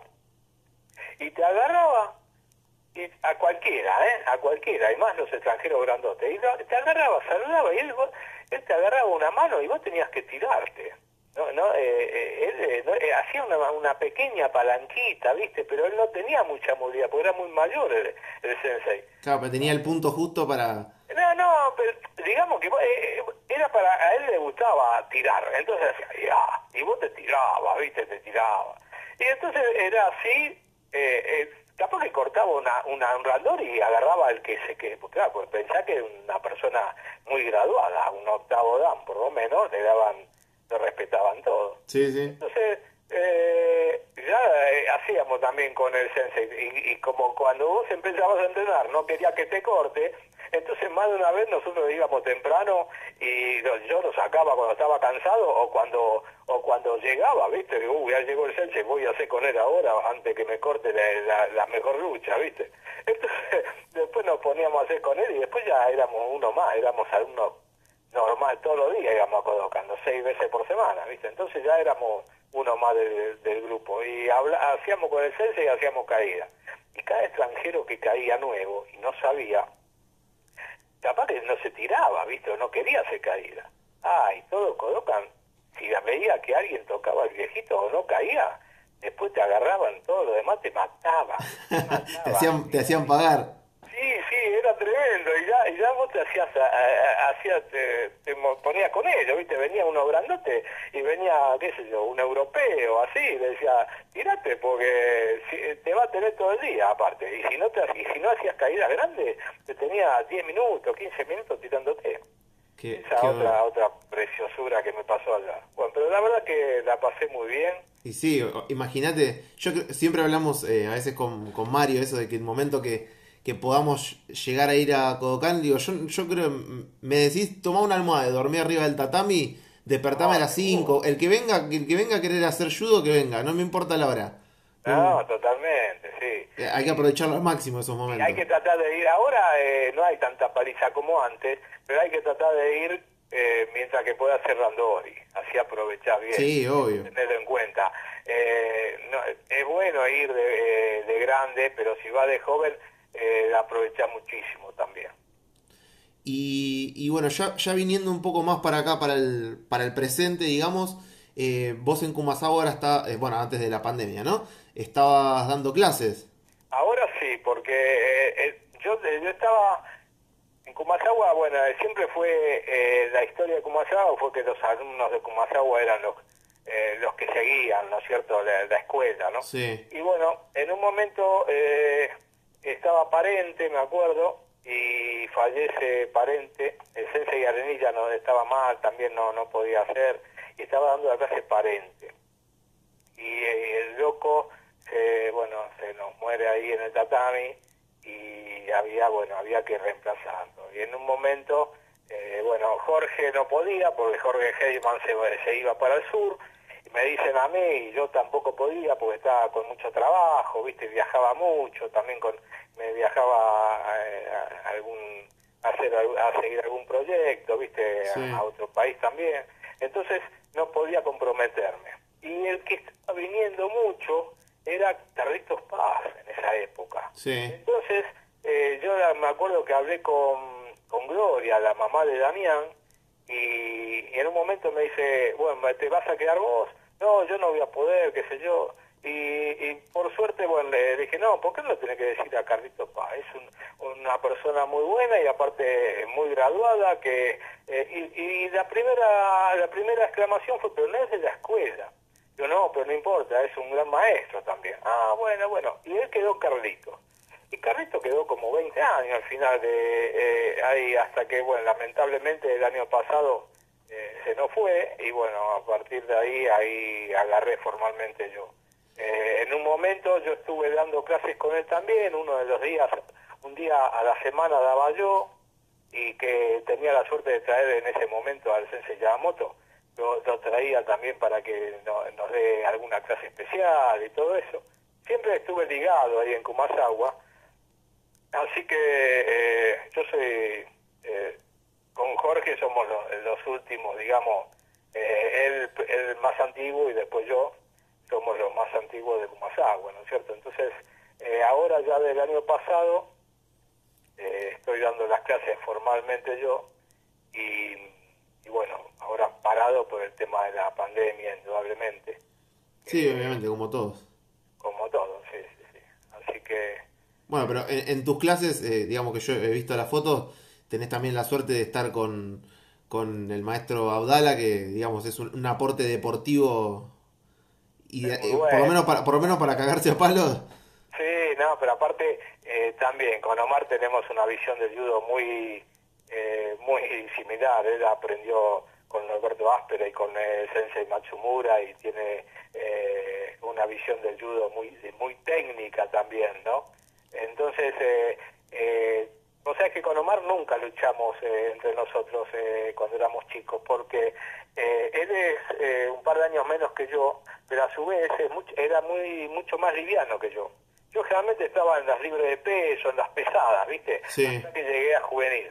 y te agarraba, y a cualquiera, ¿eh? A cualquiera, y más los extranjeros grandotes, y te agarraba, saludaba, y él, él te agarraba una mano y vos tenías que tirarte. No, no, eh, eh, él eh, no, eh, hacía una, una pequeña palanquita, ¿viste? Pero él no tenía mucha movilidad, porque era muy mayor el, el sensei. Claro, pero tenía el punto justo para... No, no, pero digamos que eh, era para... A él le gustaba tirar, entonces hacía, ya, y vos te tirabas, ¿viste? Te tirabas. Y entonces era así, eh, eh, capaz que cortaba una, una, un randor y agarraba el que se que porque claro, pues pensá que una persona muy graduada, un octavo dan, por lo menos, le daban... lo respetaban todo. Sí, sí. Entonces, eh, ya eh, hacíamos también con el sensei, y, y como cuando vos empezabas a entrenar, no quería que te corte, entonces más de una vez nosotros íbamos temprano y lo, yo lo sacaba cuando estaba cansado o cuando o cuando llegaba, ¿viste? Digo, uy, ya llegó el sensei, voy a hacer con él ahora antes que me corte la, la, la mejor lucha, ¿viste? Entonces, después nos poníamos a hacer con él y después ya éramos uno más, éramos alumnos normal, todos los días íbamos a Kodokan, seis veces por semana, ¿viste? Entonces ya éramos uno más del, del grupo y habla, hacíamos con el sensei y hacíamos caída. Y cada extranjero que caía nuevo y no sabía, capaz que no se tiraba, ¿viste? O no quería hacer caída. Ah, y todo Kodokan, si veía que alguien tocaba al viejito o no caía, después te agarraban, todo lo demás te mataba. Te, mataba. te, hacían, te hacían pagar. Sí, sí, era tremendo, y ya, y ya vos te hacías, a, a, hacías te, te ponías con ellos, ¿viste? Venía uno grandote y venía, qué sé yo, un europeo, así, y le decía, tirate porque si, te va a tener todo el día, aparte, y si no te y si no hacías caídas grandes, te tenía diez minutos, quince minutos tirándote. Qué, Esa qué otra, bueno. otra preciosura que me pasó allá. Bueno, pero la verdad que la pasé muy bien. Y sí, imagínate, yo siempre hablamos eh, a veces con, con Mario, eso de que el momento que que podamos llegar a ir a Kodokan, digo, yo, yo creo, me decís, tomá una almohada, dormí arriba del tatami, despertame No, a las cinco, el que venga, el que venga a querer hacer judo, que venga, no me importa la hora. No, totalmente, sí. Hay que aprovecharlo al máximo esos momentos. Y hay que tratar de ir, ahora eh, no hay tanta paliza como antes, pero hay que tratar de ir eh, mientras que pueda hacer randori, así aprovechás bien. Sí, obvio. Tenerlo en cuenta. Eh, no, es bueno ir de, de grande, pero si va de joven, eh, aprovechás muchísimo también. Y, y bueno, ya, ya viniendo un poco más para acá, para el, para el presente, digamos, eh, vos en Kumasawa ahora está, eh, bueno, antes de la pandemia, ¿no? Estabas dando clases. Ahora sí, porque eh, eh, yo, yo estaba en Kumasawa, bueno, siempre fue, eh, la historia de Kumasawa fue que los alumnos de Kumasawa eran los, eh, los que seguían, ¿no es cierto?, la, la escuela, ¿no? Sí. Y bueno, en un momento eh, estaba Parente, me acuerdo, y fallece Parente, el sensei Arenilla no estaba mal, también no, no podía hacer, y estaba dando la clase Parente. Y, y el loco, se, bueno, se nos muere ahí en el tatami, y había, bueno, había que reemplazarlo. Y en un momento, eh, bueno, Jorge no podía, porque Jorge Heyman se, se iba para el sur, y me dicen a mí, y yo tampoco podía, porque estaba con mucho trabajo, viste, viajaba mucho, también con, me viajaba a, a, a algún, a, hacer, a seguir algún proyecto, viste, Sí. a, a otro país también, entonces no podía comprometerme. Y el que estaba viniendo mucho era Carlitos Paz en esa época. Sí. Entonces, eh, yo me acuerdo que hablé con, con Gloria, la mamá de Damián, y, y en un momento me dice, bueno, ¿te vas a quedar vos? No, yo no voy a poder, qué sé yo. Y, y por suerte, bueno, le dije, no, ¿por qué no le tenés que decir a Carlitos Paz? Es un, una persona muy buena y aparte muy graduada, que eh, y, y la primera la primera exclamación fue, pero no es de la escuela. Yo, no, pero no importa, es un gran maestro también. Ah, bueno, bueno. Y él quedó Carlito. Y Carlito quedó como veinte años al final de eh, ahí, hasta que, bueno, lamentablemente el año pasado eh, se nos fue, y bueno, a partir de ahí, ahí agarré formalmente yo. Eh, en un momento yo estuve dando clases con él también, uno de los días, un día a la semana daba yo, y que tenía la suerte de traer en ese momento al sensei Yamamoto. Lo, lo traía también para que no, nos dé alguna clase especial y todo eso. Siempre estuve ligado ahí en Kumasawa, así que eh, yo soy, eh, con Jorge somos los, los últimos, digamos, eh, él el más antiguo y después yo, somos los más antiguos de Kumasawa, ¿no es cierto? Entonces, eh, ahora ya del año pasado, eh, estoy dando las clases formalmente yo, y, y bueno, ahora parado por el tema de la pandemia, indudablemente. Sí, Eh, obviamente, como todos. como todo, sí, sí, sí. Así que... Bueno, pero en, en tus clases, eh, digamos que yo he visto las fotos, tenés también la suerte de estar con, con el maestro Abdala, que digamos es un, un aporte deportivo y es muy eh, por lo bueno. menos para, por lo menos para cagarse a palos. Sí, no, pero aparte eh, también con Omar tenemos una visión del judo muy eh, muy similar. Él aprendió con Norberto Áspera y con el sensei Matsumura, y tiene eh, una visión del judo muy muy técnica también, ¿no? Entonces, eh, eh, o sea que con Omar nunca luchamos eh, entre nosotros eh, cuando éramos chicos, porque eh, él es eh, un par de años menos que yo, pero a su vez es mucho, era muy mucho más liviano que yo. Yo generalmente estaba en las libres de peso, en las pesadas, ¿viste? Sí. Hasta que llegué a juvenil.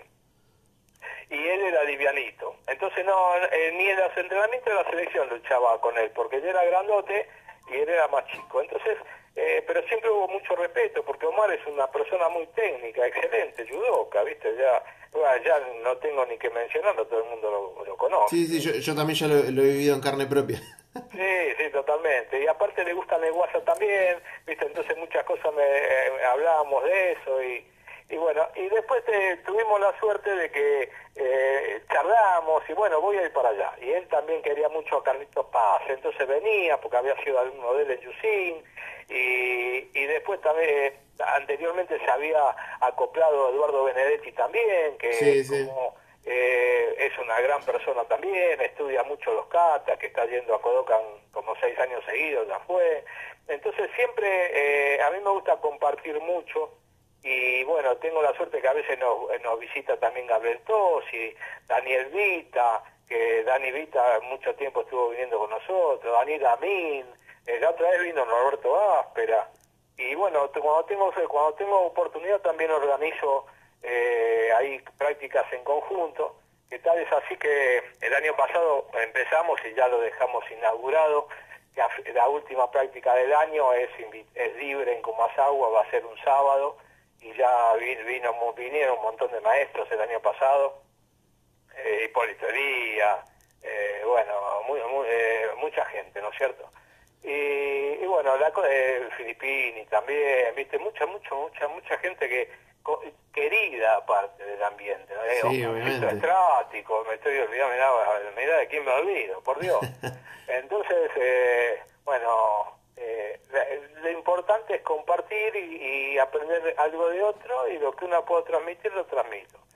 Y él era livianito. Entonces no, eh, ni en los entrenamientos de la selección luchaba con él, porque yo era grandote y él era más chico. Entonces, eh, pero siempre hubo mucho respeto, porque Omar es una persona muy técnica, excelente, judoka, ¿viste? Ya, bueno, ya no tengo ni que mencionarlo, todo el mundo lo, lo conoce. Sí, sí, yo, yo también ya lo, lo he vivido en carne propia. Sí, sí, totalmente. Y aparte le gusta Neguasa también, ¿viste? Entonces muchas cosas me, eh, hablábamos de eso, y, y bueno, y después eh, tuvimos la suerte de que eh, charlamos, y bueno, voy a ir para allá. Y él también quería mucho a Carlitos Paz, entonces venía, porque había sido alumno de él en Yusin, y, y después también, eh, anteriormente se había acoplado a Eduardo Benedetti también, que Sí, sí. como... Eh, es una gran persona también, estudia mucho los katas, que está yendo a Kodokan como seis años seguidos, ya fue. Entonces siempre eh, a mí me gusta compartir mucho, y bueno, tengo la suerte que a veces nos, nos visita también Gabriel Tosi, Daniel Vita, que Dani Vita mucho tiempo estuvo viniendo con nosotros, Daniel Amin, eh, la otra vez vino Norberto Áspera, y bueno, cuando tengo, cuando tengo oportunidad también organizo Eh, hay prácticas en conjunto, que tal es así que el año pasado empezamos y ya lo dejamos inaugurado. La, la última práctica del año es, es libre en Kumasawa, va a ser un sábado, y ya vino, vinieron un montón de maestros el año pasado, eh, Hipólito Elía, eh, bueno, muy, muy, eh, mucha gente, ¿no es cierto? Y, y bueno, la, eh, Filippini también, viste, mucha, mucha, mucha, mucha gente que querida aparte del ambiente, ¿no? Sí, Un obviamente. estrático, me estoy olvidando, mirá, mirá de quién me olvido, por Dios. Entonces, eh, bueno, eh, lo, lo importante es compartir y, y aprender algo de otro, y lo que uno puede transmitir, lo transmito.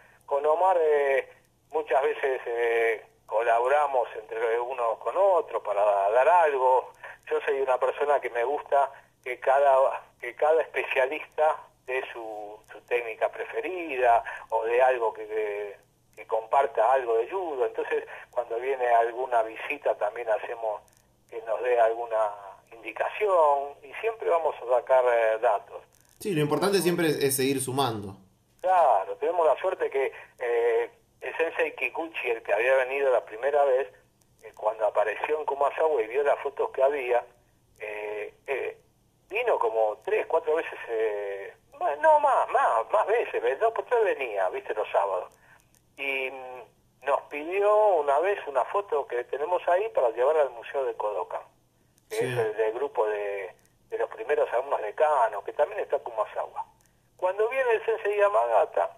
Omar eh, muchas veces eh, colaboramos entre unos con otros para dar algo. Yo soy una persona que me gusta que cada que cada especialista dé su, su técnica preferida o de algo que, que, que comparta algo de judo. Entonces, cuando viene alguna visita también hacemos que nos dé alguna indicación y siempre vamos a sacar eh, datos. Sí, lo importante siempre es, es seguir sumando. Claro, tenemos la suerte que eh, el sensei Kikuchi, el que había venido la primera vez, eh, cuando apareció en Kumasawa y vio las fotos que había, eh, eh, vino como tres, cuatro veces, eh, no más, más, más veces, dos por tres venía, viste, los sábados. Y mm, nos pidió una vez una foto que tenemos ahí para llevar al Museo de Kodokan, que sí. Es el del grupo de, de los primeros alumnos de Kano, que también está en Kumasawa. Cuando viene el sensei Yamagata,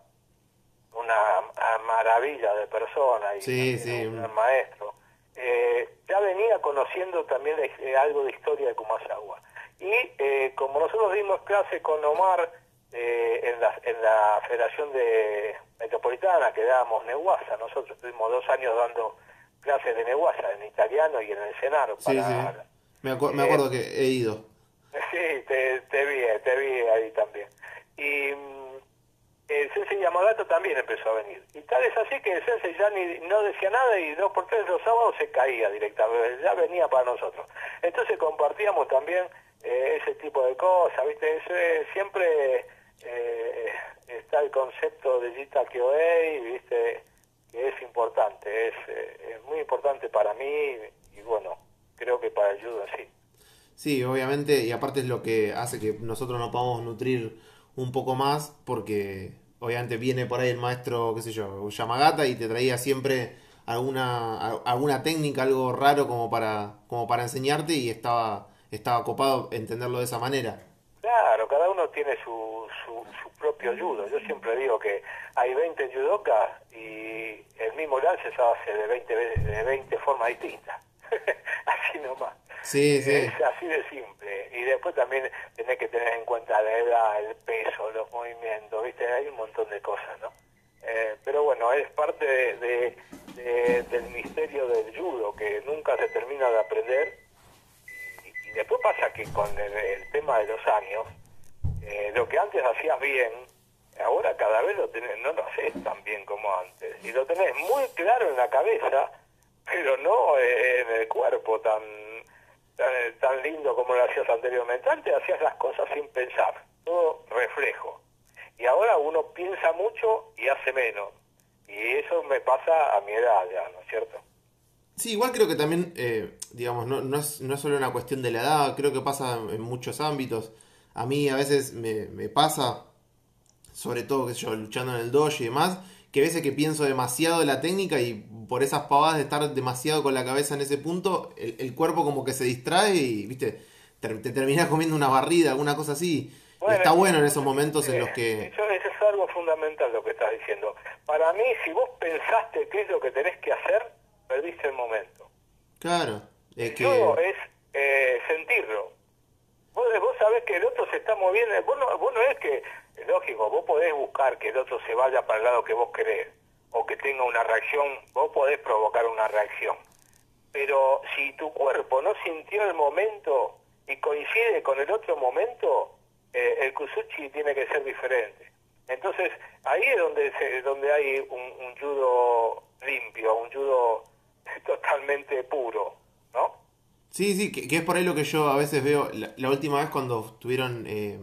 una maravilla de persona y sí, sí. un gran maestro, eh, ya venía conociendo también eh, algo de historia de Kumasawa. Y eh, como nosotros dimos clase con Omar eh, en, la, en la Federación de Metropolitana, que dábamos Neguasa, nosotros estuvimos dos años dando clases de Neguasa en italiano y en el Senaro. Sí, para, sí. Me, acu me acuerdo eh, que he ido. Sí, te, te vi, te vi ahí también. Y mm, el sensei Yamagata también empezó a venir. Y tal es así que el sensei ya ni, no decía nada y dos por tres los sábados se caía directamente, ya venía para nosotros. Entonces compartíamos también eh, ese tipo de cosas, ¿viste? Es, eh, siempre eh, está el concepto de Jita Kyoei, ¿viste? Que es importante, es, eh, es muy importante para mí y, y bueno, creo que para el judo sí. Sí, obviamente, y aparte es lo que hace que nosotros nos podamos nutrir un poco más, porque obviamente viene por ahí el maestro, qué sé yo, Yamagata y te traía siempre alguna alguna técnica, algo raro como para como para enseñarte y estaba estaba copado entenderlo de esa manera. Claro, cada uno tiene su, su, su propio judo. Yo siempre digo que hay veinte judokas y el mismo lance se hace de veinte, de veinte formas distintas. Así nomás. Sí, sí. Es así de simple. Y después también tenés que tener en cuenta la edad, el peso, los movimientos, ¿viste? Hay un montón de cosas, ¿no? Eh, pero bueno, es parte de, de, de, del misterio del judo, que nunca se termina de aprender. Y, y después pasa que con el, el tema de los años, eh, lo que antes hacías bien, ahora cada vez lo tenés, no lo haces tan bien como antes. Y lo tenés muy claro en la cabeza, pero no eh, en el cuerpo tan... Tan, tan lindo como lo hacías anteriormente. Antes hacías las cosas sin pensar, todo reflejo. Y ahora uno piensa mucho y hace menos. Y eso me pasa a mi edad ya, ¿no es cierto? Sí, igual creo que también, eh, digamos, no, no, es, no es solo una cuestión de la edad, creo que pasa en muchos ámbitos. A mí a veces me, me pasa, sobre todo, qué sé yo, luchando en el dojo y demás, que a veces que pienso demasiado de la técnica y por esas pavadas de estar demasiado con la cabeza en ese punto, el, el cuerpo como que se distrae y, viste, te, te terminás comiendo una barrida, alguna cosa así. Bueno, Está bueno en esos momentos eh, en los que... Eso, eso es algo fundamental lo que estás diciendo. Para mí, si vos pensaste qué es lo que tenés que hacer, perdiste el momento. Claro. Es que... Todo es eh, sentirlo. Vos, vos sabés que el otro se está moviendo, vos no, vos no es que, lógico, vos podés buscar que el otro se vaya para el lado que vos querés, o que tenga una reacción, vos podés provocar una reacción. Pero si tu cuerpo no sintió el momento y coincide con el otro momento, eh, el kusuchi tiene que ser diferente. Entonces, ahí es donde se, donde hay un, un judo limpio, un judo totalmente puro, ¿no? Sí, sí, que, que es por ahí lo que yo a veces veo. La, la última vez cuando tuvieron eh,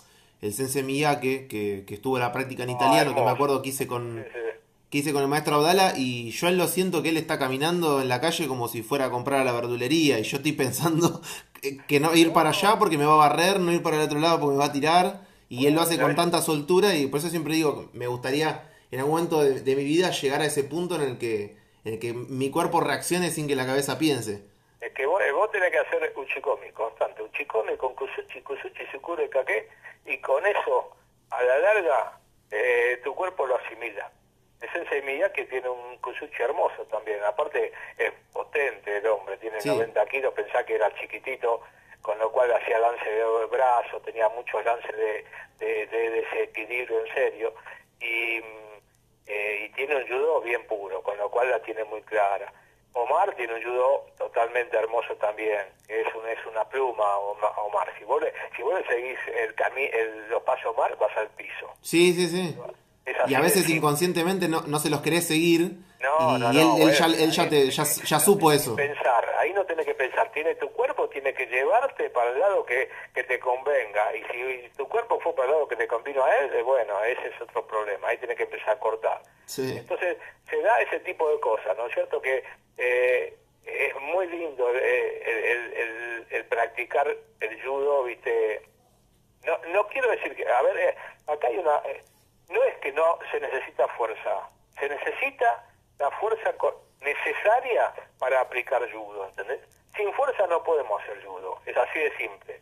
el Sensei Miyake, que, que estuvo en la práctica en italiano, ah, que me acuerdo que hice con sí, sí. que hice con el maestro Abdala, y yo él lo siento que él está caminando en la calle como si fuera a comprar a la verdulería, y yo estoy pensando que, que no ir para allá porque me va a barrer, no ir para el otro lado porque me va a tirar, y él lo hace con tanta soltura, y por eso siempre digo, me gustaría en algún momento de, de mi vida llegar a ese punto en el que en el que mi cuerpo reaccione sin que la cabeza piense. Es que vos, vos tenés que hacer uchikomi constante, uchikomi con kusuchi, kusuchi, sukure, kake, y con eso, a la larga, eh, tu cuerpo lo asimila. El Sensei Miyake tiene un kusuchi hermoso también, aparte es potente el hombre, tiene sí. noventa kilos, pensá que era chiquitito, con lo cual hacía lance de brazo, tenía muchos lances de, de, de desequilibrio en serio, y eh, y tiene un judo bien puro, con lo cual la tiene muy clara. Omar tiene un judo totalmente hermoso también, que es, un, es una pluma, Omar. Si vos le, si vos le seguís el cami el, los pasos Omar, vas al piso. Sí, sí, sí. Y a veces inconscientemente no, no se los querés seguir. No, y no, él, no, él bueno, ya, él ya, te, ya, ya supo eso. Pensar, ahí no tenés que pensar, tiene tu cuerpo, tiene que llevarte para el lado que, que te convenga, y si tu cuerpo fue para el lado que te convino a él, bueno, ese es otro problema, ahí tenés que empezar a cortar. Sí. Entonces, se da ese tipo de cosas, ¿no es cierto? Que eh, es muy lindo el, el, el, el practicar el judo, ¿viste? No, no quiero decir que, a ver, eh, acá hay una, eh, no es que no se necesita fuerza, se necesita la fuerza necesaria para aplicar judo, ¿entendés? Sin fuerza no podemos hacer judo, es así de simple.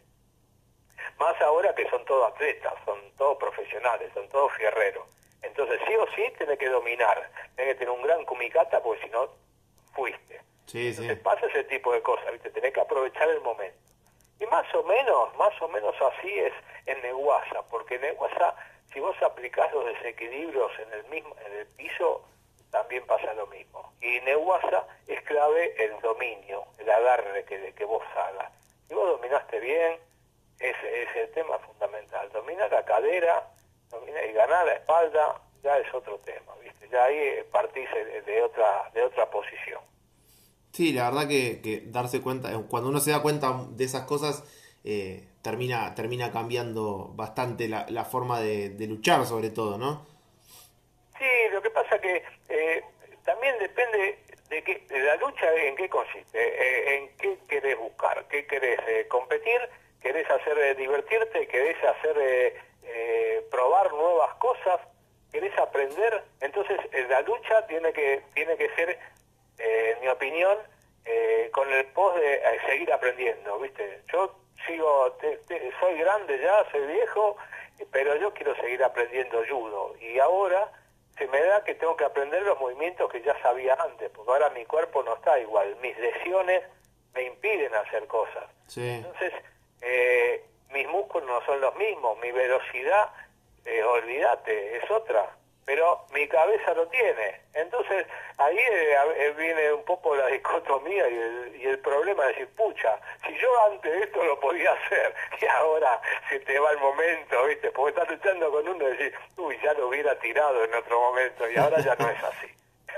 Más ahora que son todos atletas, son todos profesionales, son todos fierreros. Entonces sí o sí tenés que dominar, tenés que tener un gran kumikata, porque si no, fuiste. Sí, Entonces sí. pasa ese tipo de cosas, ¿viste? Tenés que aprovechar el momento. Y más o menos, más o menos así es en Neguasa, porque en Neguasa, si vos aplicás los desequilibrios en el mismo, en el piso, también pasa lo mismo. Y en Neguasa es clave el dominio, el agarre que, que vos hagas. Si vos dominaste bien, ese es el tema fundamental. Dominar la cadera, dominar, y ganar la espalda, ya es otro tema, ¿viste? Ya ahí partís de, de otra, de otra posición. Sí, la verdad que, que darse cuenta, cuando uno se da cuenta de esas cosas, eh, termina, termina cambiando bastante la, la forma de, de luchar, sobre todo, ¿no? Sí, lo que pasa que eh, también depende de, que, de la lucha en qué consiste, eh, en qué querés buscar, qué querés eh, competir, querés hacer eh, divertirte, querés hacer eh, eh, probar nuevas cosas, querés aprender. Entonces eh, la lucha tiene que tiene que ser, eh, en mi opinión, eh, con el pos de eh, seguir aprendiendo, ¿viste? Yo sigo, te, te, soy grande ya, soy viejo, pero yo quiero seguir aprendiendo judo, y ahora se me da que tengo que aprender los movimientos que ya sabía antes, porque ahora mi cuerpo no está igual, mis lesiones me impiden hacer cosas. Sí. Entonces, eh, mis músculos no son los mismos, mi velocidad, eh, olvídate, es otra, pero mi cabeza lo tiene. Entonces, ahí eh, viene un poco la dicotomía y el, y el problema de decir, pucha, si yo antes esto lo podía hacer, y ahora se te va el momento, ¿viste? Porque estás luchando con uno y decís, uy, ya lo hubiera tirado en otro momento, y ahora ya no es así.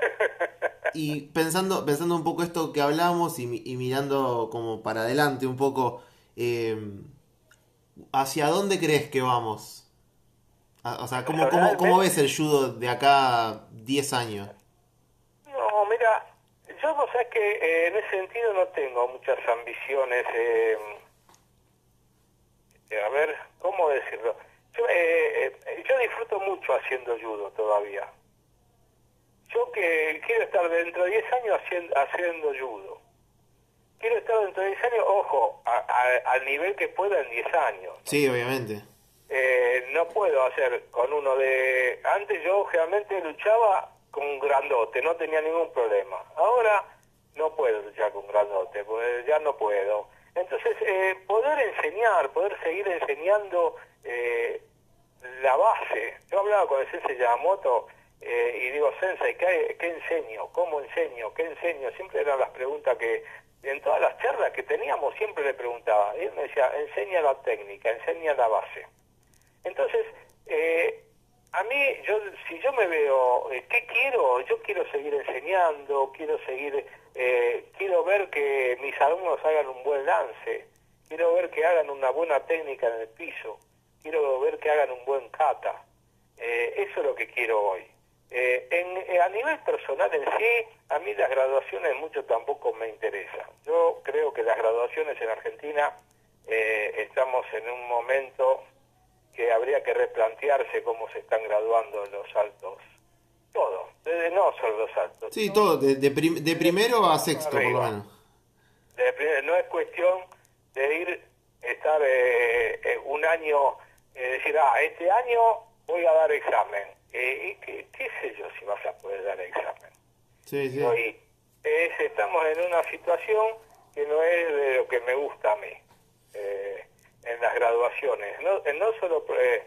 Y pensando, pensando un poco esto que hablamos y, y mirando como para adelante un poco, eh, ¿hacia dónde crees que vamos? O sea, ¿cómo, cómo, ¿cómo ves el judo de acá diez años? No, mira, yo vos sabés que eh, en ese sentido no tengo muchas ambiciones. Eh, eh, a ver, ¿cómo decirlo? Yo, eh, eh, yo disfruto mucho haciendo judo todavía. Yo que quiero estar dentro de diez años haciendo, haciendo judo. Quiero estar dentro de diez años, ojo, a, a, al nivel que pueda en diez años. Sí, obviamente. Eh, no puedo hacer con uno de... Antes yo generalmente luchaba con un grandote, no tenía ningún problema. Ahora no puedo luchar con un grandote, pues ya no puedo. Entonces, eh, poder enseñar, poder seguir enseñando eh, la base. Yo hablaba con el sensei Yamamoto eh, y digo, sensei, ¿qué, ¿qué enseño? ¿Cómo enseño? ¿Qué enseño? Siempre eran las preguntas que en todas las charlas que teníamos siempre le preguntaba. Y él me decía, enseña la técnica, enseña la base. Entonces, eh, a mí, yo si yo me veo, eh, ¿qué quiero? Yo quiero seguir enseñando, quiero seguir, eh, quiero ver que mis alumnos hagan un buen lance, quiero ver que hagan una buena técnica en el piso, quiero ver que hagan un buen kata. Eh, eso es lo que quiero hoy. Eh, en, eh, a nivel personal en sí, a mí las graduaciones mucho tampoco me interesan. Yo creo que las graduaciones en Argentina eh, estamos en un momento que habría que replantearse cómo se están graduando los altos, todo, desde no solo los altos. Sí, todo, de, de, prim, de primero a sexto arriba. por lo menos. De primero, no es cuestión de ir, estar eh, eh, un año, eh, decir, ah, este año voy a dar examen. Eh, y qué, qué sé yo si vas a poder dar examen. Sí, sí. Y hoy eh, estamos en una situación que no es de lo que me gusta a mí. Eh, en las graduaciones, no, no solo eh,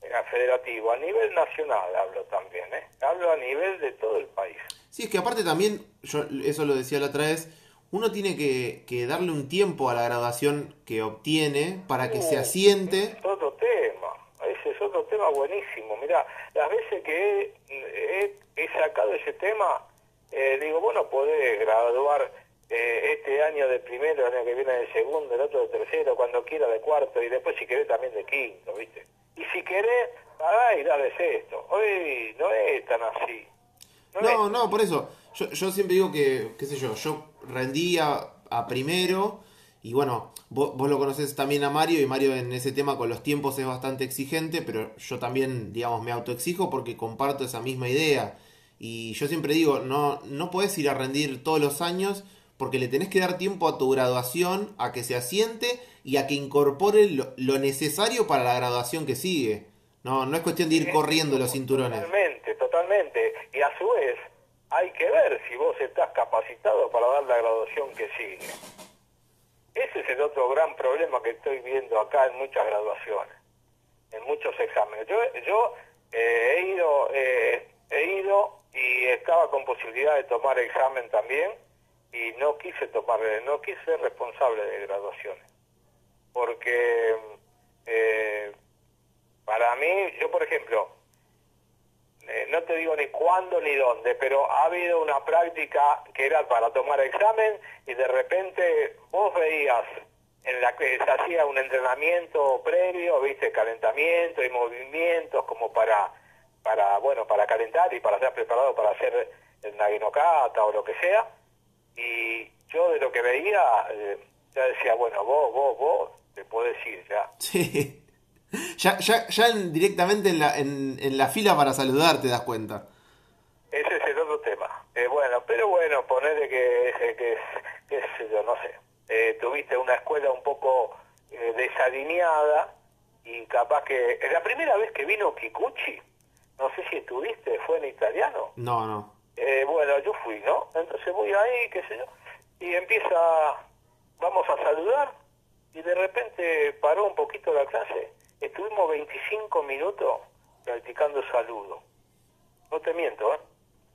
federativo, a nivel nacional hablo también, ¿eh? Hablo a nivel de todo el país. Sí, es que aparte también, yo eso lo decía la otra vez, uno tiene que, que darle un tiempo a la graduación que obtiene para que se Uh, asiente. es otro tema, ese es otro tema buenísimo. Mirá, las veces que he, he, he sacado ese tema, eh, digo, vos no podés graduar eh, este año de primero, el año que viene de segundo, el otro de tercero, cuando quiera de cuarto, y después si querés también de quinto, ¿viste? Y si querés, pagá y dale sexto. Hoy no es tan así. No, No, es. no, por eso. Yo, yo siempre digo que, qué sé yo, yo rendía a primero y bueno, vos, vos lo conocés también a Mario y Mario en ese tema con los tiempos es bastante exigente, pero yo también, digamos, me autoexijo porque comparto esa misma idea. Y yo siempre digo, no, no podés ir a rendir todos los años porque le tenés que dar tiempo a tu graduación, a que se asiente y a que incorpore lo, lo necesario para la graduación que sigue. No, no es cuestión de ir Eh, corriendo los cinturones. Totalmente, totalmente. Y a su vez, hay que ver si vos estás capacitado para dar la graduación que sigue. Ese es el otro gran problema que estoy viendo acá en muchas graduaciones, en muchos exámenes. Yo, yo eh, he ido, eh, he ido y estaba con posibilidad de tomar examen también y no quise tomar, no quise ser responsable de graduaciones, porque eh, para mí, yo por ejemplo, eh, no te digo ni cuándo ni dónde, pero ha habido una práctica que era para tomar examen y de repente vos veías en la que se hacía un entrenamiento previo, viste, calentamiento y movimientos como para, para bueno, para calentar y para estar preparado para hacer el naginokata o lo que sea, y yo de lo que veía eh, ya decía, bueno, vos, vos, vos, te podés ir ya. Sí. Ya, ya, ya en- directamente en la, en, en la fila para saludar te das cuenta. Ese es el otro tema. Eh, bueno, pero bueno, ponele que, que, que, qué sé yo, no sé. Eh, tuviste una escuela un poco eh, desalineada y capaz que... La primera vez que vino Kikuchi, no sé si estuviste, fue en italiano. No, no. Eh, bueno, yo fui, ¿no? Entonces voy ahí, qué sé yo, y empieza, vamos a saludar, y de repente paró un poquito la clase. Estuvimos veinticinco minutos practicando saludo. No te miento, ¿eh?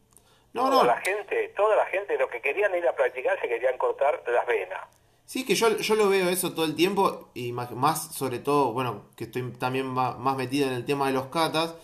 No, Toda no. la gente, toda la gente, lo que querían ir a practicar, se querían cortar las venas. Sí, que yo, yo lo veo eso todo el tiempo y más, más sobre todo, bueno, que estoy también ma- más metido en el tema de los katas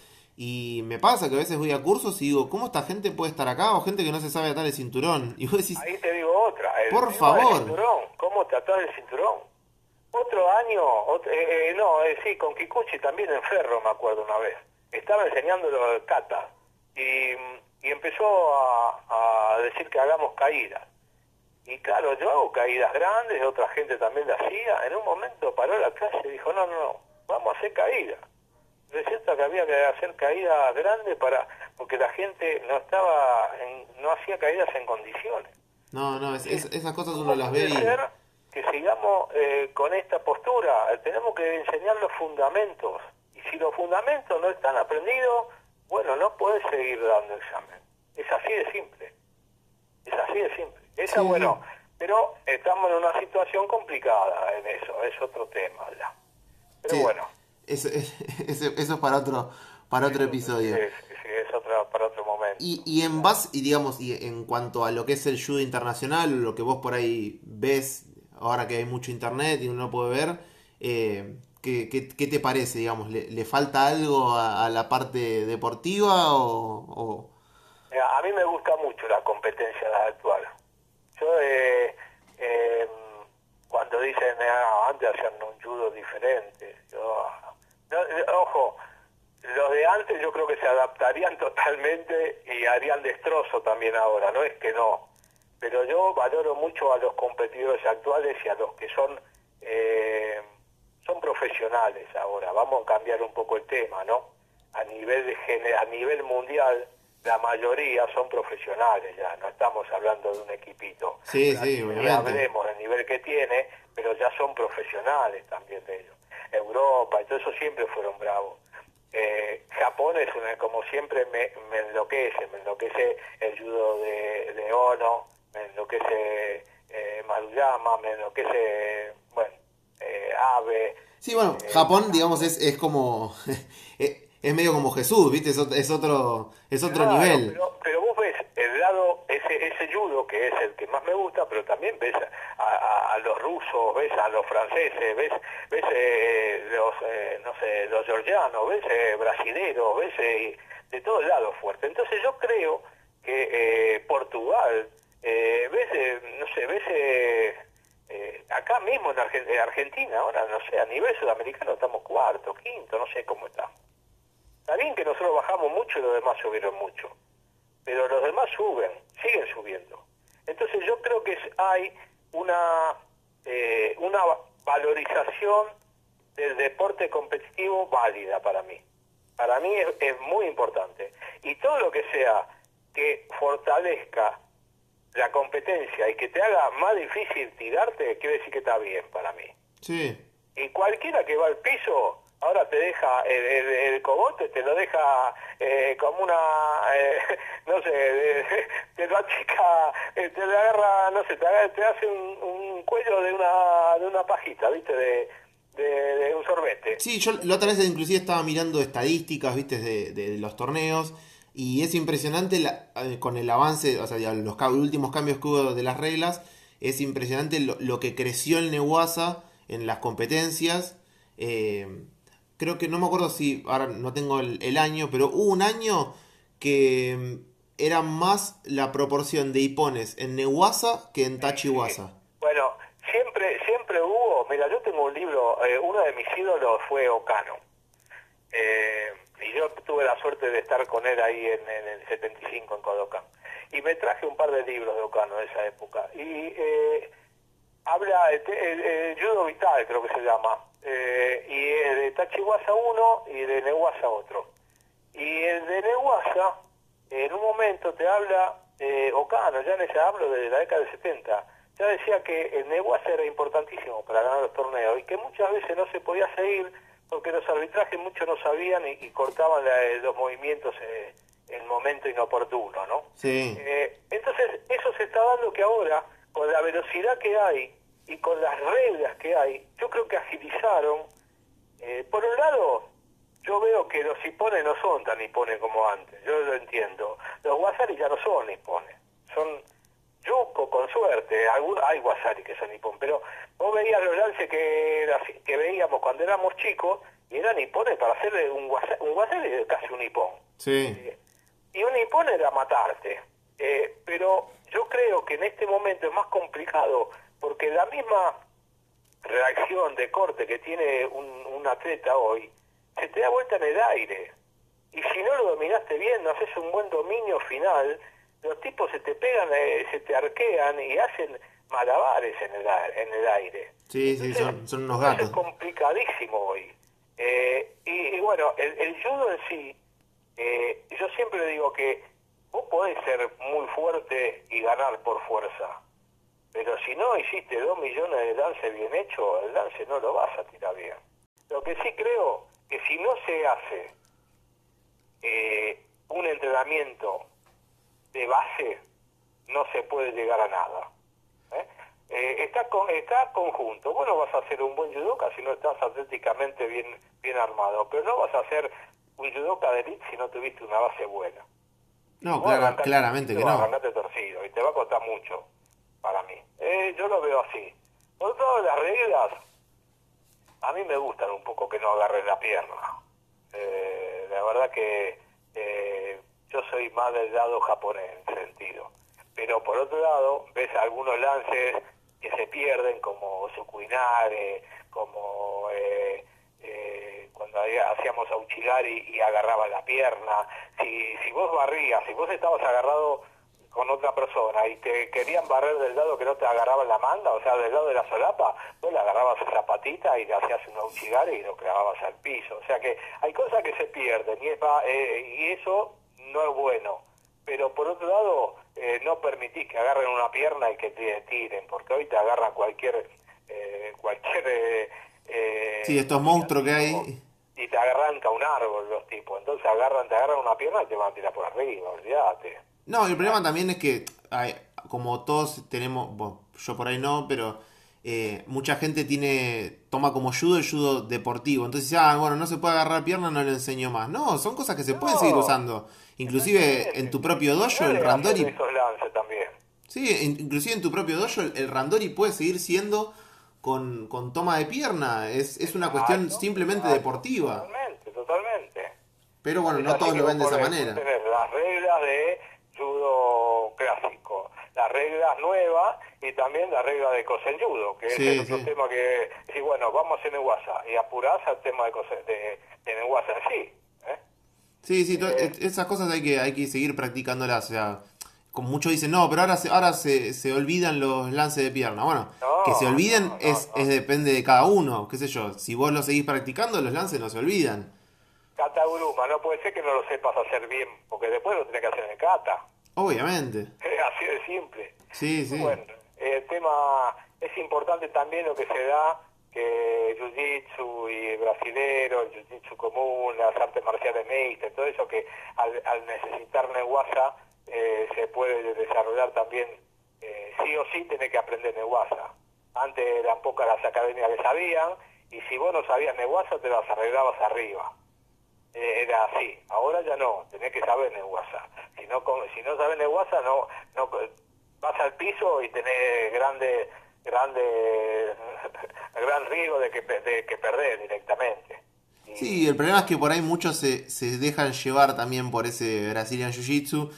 y me pasa que a veces voy a cursos y digo, ¿cómo esta gente puede estar acá? O gente que no se sabe atar el cinturón. Y vos decís, Ahí te digo otra, el por tema del favor. cinturón, ¿cómo tratar el cinturón? Otro año, otro, eh, eh, no, eh, sí, con Kikuchi también en Ferro, me acuerdo una vez. Estaba enseñándolo el kata y, y empezó a, a decir que hagamos caídas. Y claro, yo hago caídas grandes, otra gente también la hacía. En un momento paró la clase y dijo, no, no, no, vamos a hacer caídas. Resulta que había que hacer caídas grandes para porque la gente no estaba, en, no hacía caídas en condiciones. No, no, es- es- esas cosas uno ¿Cómo las puede ve ser y... que sigamos eh, con esta postura? Tenemos que enseñar los fundamentos. Y si los fundamentos no están aprendidos, bueno, no puedes seguir dando examen. Es así de simple. Es así de simple. Esa, Sí, bueno, sí. pero estamos en una situación complicada en eso. Es otro tema ya. Pero Sí, bueno, eso, eso, eso es para otro, para otro episodio. es, es, es otra, para otro momento. Y, y en base, y digamos, y en cuanto a lo que es el judo internacional, lo que vos por ahí ves, ahora que hay mucho internet y uno puede ver, eh, ¿qué, qué, qué te parece, digamos? ¿Le, le falta algo a, a la parte deportiva o, o- Mira, a mí me gusta mucho la competencia actual. Yo, eh, eh, cuando dicen, ah, antes hacían un judo diferente, yo, no, eh, ojo, los de antes yo creo que se adaptarían totalmente y harían destrozo también ahora, no es que no. Pero yo valoro mucho a los competidores actuales y a los que son, eh, son profesionales ahora. Vamos a cambiar un poco el tema, ¿no? A nivel de gene- a nivel mundial, la mayoría son profesionales ya, no estamos hablando de un equipito. Sí, Pero sí, ni obviamente. hablemos del nivel que tiene, pero ya son profesionales también de ellos. Europa y todo eso siempre fueron bravos. Eh, Japón es una, como siempre me, me enloquece, me enloquece el judo de, de Ono, me enloquece eh, Maruyama, me enloquece, bueno, eh, Abe, Sí, bueno, Eh, Japón, digamos, es, es como... es es medio como Jesús, ¿viste? Es, ot- es otro, es otro Claro, nivel. pero pero vos ves el lado, ese ese judo que es el que más me gusta, pero también ves a, a- a los rusos, ves a los franceses, ves ves eh, los, eh, no sé, los georgianos, ves eh, brasileros, ves eh, de todos lados fuerte. Entonces yo creo que eh, Portugal, eh, ves, eh, no sé, ves... eh, eh, acá mismo en Argen- en Argentina, ahora no sé, a nivel sudamericano estamos cuarto, quinto, no sé cómo está. Está bien que nosotros bajamos mucho y los demás subieron mucho, pero los demás suben, siguen subiendo. Entonces yo creo que es- hay una, eh, una valorización del deporte competitivo válida para mí. Para mí es, es muy importante. Y todo lo que sea que fortalezca la competencia y que te haga más difícil tirarte, quiere decir que está bien para mí. Sí. Y cualquiera que va al piso, ahora te deja el, el, el cogote, te lo deja eh, como una, eh, no sé, de- te lo achica, eh, te le agarra, no sé, te, agarra- te hace un, un cuello de una de una pajita, ¿viste? De, de, de un sorbete. Sí, yo la otra vez inclusive estaba mirando estadísticas, viste, de, de los torneos y es impresionante la- eh, con el avance, o sea, ya los ca- últimos cambios que hubo de las reglas, es impresionante lo, lo que creció el Neguasa en las competencias. Eh, creo que no me acuerdo si, ahora no tengo el, el año, pero hubo un año que mm, era más la proporción de hipones en Neguasa que en Sí. Tachihuasa. Bueno, siempre siempre hubo, mira, yo tengo un libro, eh, uno de mis ídolos fue Ocano. Eh, y yo tuve la suerte de estar con él ahí en, en el setenta y cinco en Kodokan. Y me traje un par de libros de Ocano de esa época. Y eh, habla, el, el, el Judo Vital creo que se llama, eh, y es de Tachihuasa uno y de Neguasa otro. Y el de Neguasa, en un momento te habla, eh, Ocano, ya en ese hablo de la década del setenta, ya decía que el Neguasa era importantísimo para ganar los torneos y que muchas veces no se podía seguir porque los arbitrajes muchos no sabían y, y cortaban la, los movimientos eh, en el momento inoportuno, ¿no? Sí. Eh, entonces, eso se está dando que ahora, con la velocidad que hay y con las reglas que hay, yo creo que agilizaron. Eh, por un lado, yo veo que los hipones no son tan hipones como antes, yo lo entiendo. Los guasaris ya no son hipones, son yuco con suerte, algunos, hay guasari que son hipón, pero vos veías los lances que, que veíamos cuando éramos chicos y eran hipones para hacerle un guasari, un guasari es casi un hipón. Sí. Eh, y un hipón era matarte. Eh, pero yo creo que en este momento es más complicado porque la misma reacción de corte que tiene un, un atleta hoy, se te da vuelta en el aire. Y si no lo dominaste bien, no haces un buen dominio final, los tipos se te pegan, eh, se te arquean y hacen malabares en el, a- en el aire. Sí, sí, Entonces, son, son unos todo eso es gatos. complicadísimo hoy. Eh, y, y bueno, el, el judo en sí, eh, yo siempre digo que vos podés ser muy fuerte y ganar por fuerza. Pero si no hiciste dos millones de lances bien hechos, el lance no lo vas a tirar bien. Lo que sí creo que si no se hace eh, un entrenamiento de base, no se puede llegar a nada. ¿eh? Eh, está, con, está conjunto. Vos no vas a hacer un buen judoka si no estás atléticamente bien, bien armado, pero no vas a hacer un judoka de elite si no tuviste una base buena. Si No, vos clara- arrancaste claramente que torcido, no. arrancaste torcido y te va a costar mucho para mí. Eh, yo lo veo así. Por todas las reglas, a mí me gustan un poco que no agarren la pierna. Eh, la verdad que eh, yo soy más del lado japonés en ese sentido. Pero por otro lado, ves algunos lances que se pierden, como Sukuinare, como eh, eh, cuando había- hacíamos Auchigari y agarraba la pierna. Si, si vos barrías, si vos estabas agarrado con otra persona y te querían barrer del lado que no te agarraba la manga, o sea, del lado de la solapa, vos le agarrabas esa patita y le hacías un auchigare y lo clavabas al piso. O sea que hay cosas que se pierden y, es, va- eh, y eso no es bueno. Pero por otro lado, eh, no permitís que agarren una pierna y que te tiren, porque hoy te agarra cualquier eh, cualquier eh, Sí, eh, estos monstruos que nominativo hay. y te arranca un árbol los tipos. Entonces agarran, te agarran una pierna y te van a tirar por arriba, olvídate. No, el problema también es que, ay, como todos tenemos, bueno, yo por ahí no, pero eh, mucha gente tiene toma como judo el judo deportivo. Entonces, ah, bueno, no se puede agarrar pierna, no le enseño más. No, son cosas que se pueden seguir No, usando. Inclusive en exactamente. tu propio Y dojo, el dale a hacer randori. esos lances también. Sí, in- inclusive en tu propio dojo, el, el randori puede seguir siendo con, con toma de pierna. Es, es una cuestión Exacto, simplemente exacto. deportiva. Totalmente, totalmente. Pero bueno, Es no así todos que lo vos ven de esa podés, vos manera. tenés las reglas de judo clásico, las reglas nuevas y también la regla de Kosen Judo, que ese es Sí, otro sí. tema que, sí, bueno, vamos a Neguasa y apurás al tema de, Kosen, de, de Neguasa en sí. ¿eh? Sí, sí, to- Eh, et- esas cosas hay que, hay que seguir practicándolas. O sea, como muchos dicen, no, pero ahora se, ahora se, se olvidan los lances de pierna. Bueno, que se no, olviden no, no, es, es no. depende de cada uno, qué sé yo. Si vos lo seguís practicando, los lances no se olvidan. Kata Uruma, no puede ser que no lo sepas hacer bien, porque después lo tenés que hacer en el kata. Obviamente. Así de simple. Sí, Y sí. bueno, el tema es importante también lo que se da, que el jiu-jitsu y el brasilero, el jiu-jitsu común, las artes marciales mixtas, todo eso que al, al necesitar neguasa eh, se puede desarrollar también, eh, sí o sí tenés que aprender neguasa. Antes eran pocas las academias que sabían, y si vos no sabías neguasa te las arreglabas arriba. Eh, era así, ahora ya no, tenés que saber Neguasa. Si no, con- si no sabes Neguasa, no, no, vas al piso y tenés grande, grande, gran riesgo de que, pe- de que perdés directamente. Sí, el Y, y problema es bueno, que por ahí muchos se, se dejan llevar también por ese Brazilian Jiu-Jitsu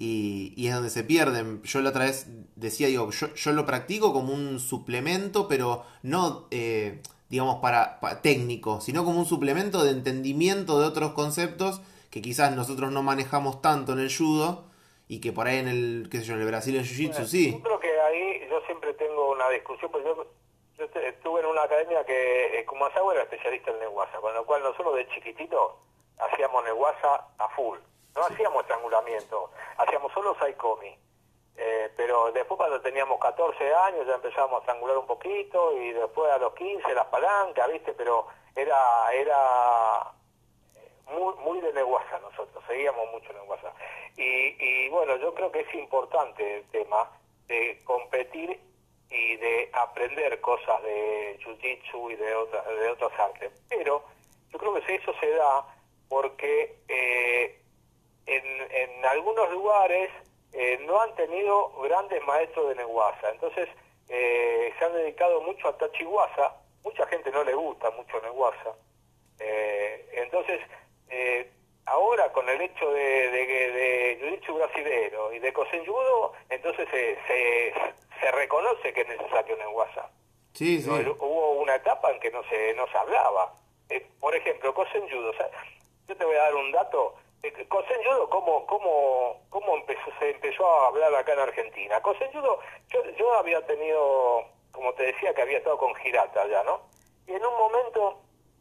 y, y es donde se pierden. Yo la otra vez decía, digo, yo, yo lo practico como un suplemento, pero no, eh, digamos, para, para técnico, sino como un suplemento de entendimiento de otros conceptos que quizás nosotros no manejamos tanto en el judo y que por ahí en el, qué sé yo, en el Brazilian Jiu-Jitsu bueno, yo sí. creo que ahí yo siempre tengo una discusión, pues yo, yo te- estuve en una academia que eh, Kumasawa era especialista en Neguasa, con lo cual nosotros de chiquitito hacíamos Neguasa a full. No Sí, hacíamos estrangulamiento, hacíamos solo Saikomi. Eh, pero después cuando teníamos catorce años ya empezamos a estrangular un poquito y después a los quince las palancas, ¿viste? Pero era era muy muy de Neguasa nosotros, seguíamos mucho Neguasa. Y, y bueno, yo creo que es importante el tema de competir y de aprender cosas de Jiu-Jitsu y de otras, de otras artes. Pero yo creo que eso se da porque eh, en, en algunos lugares eh, no han tenido grandes maestros de Neguasa. Entonces eh, se han dedicado mucho a Tachihuasa. Mucha gente no le gusta mucho Neguasa. Eh, entonces, eh, ahora con el hecho de, de, de Jiu-Jitsu brasilero y de Kosen Judo, entonces se, se, se reconoce que es necesario Neguasa. sí, Pero el- sí. hubo una etapa en que no se, no se hablaba. Eh, por ejemplo, Kosen Judo. O sea, yo te voy a dar un dato. Eh, Kosen Judo, ¿cómo, cómo, cómo empezó, se empezó a hablar acá en Argentina? Kosen Judo, yo, yo había tenido, como te decía, que había estado con Hirata ya, ¿no? Y en un momento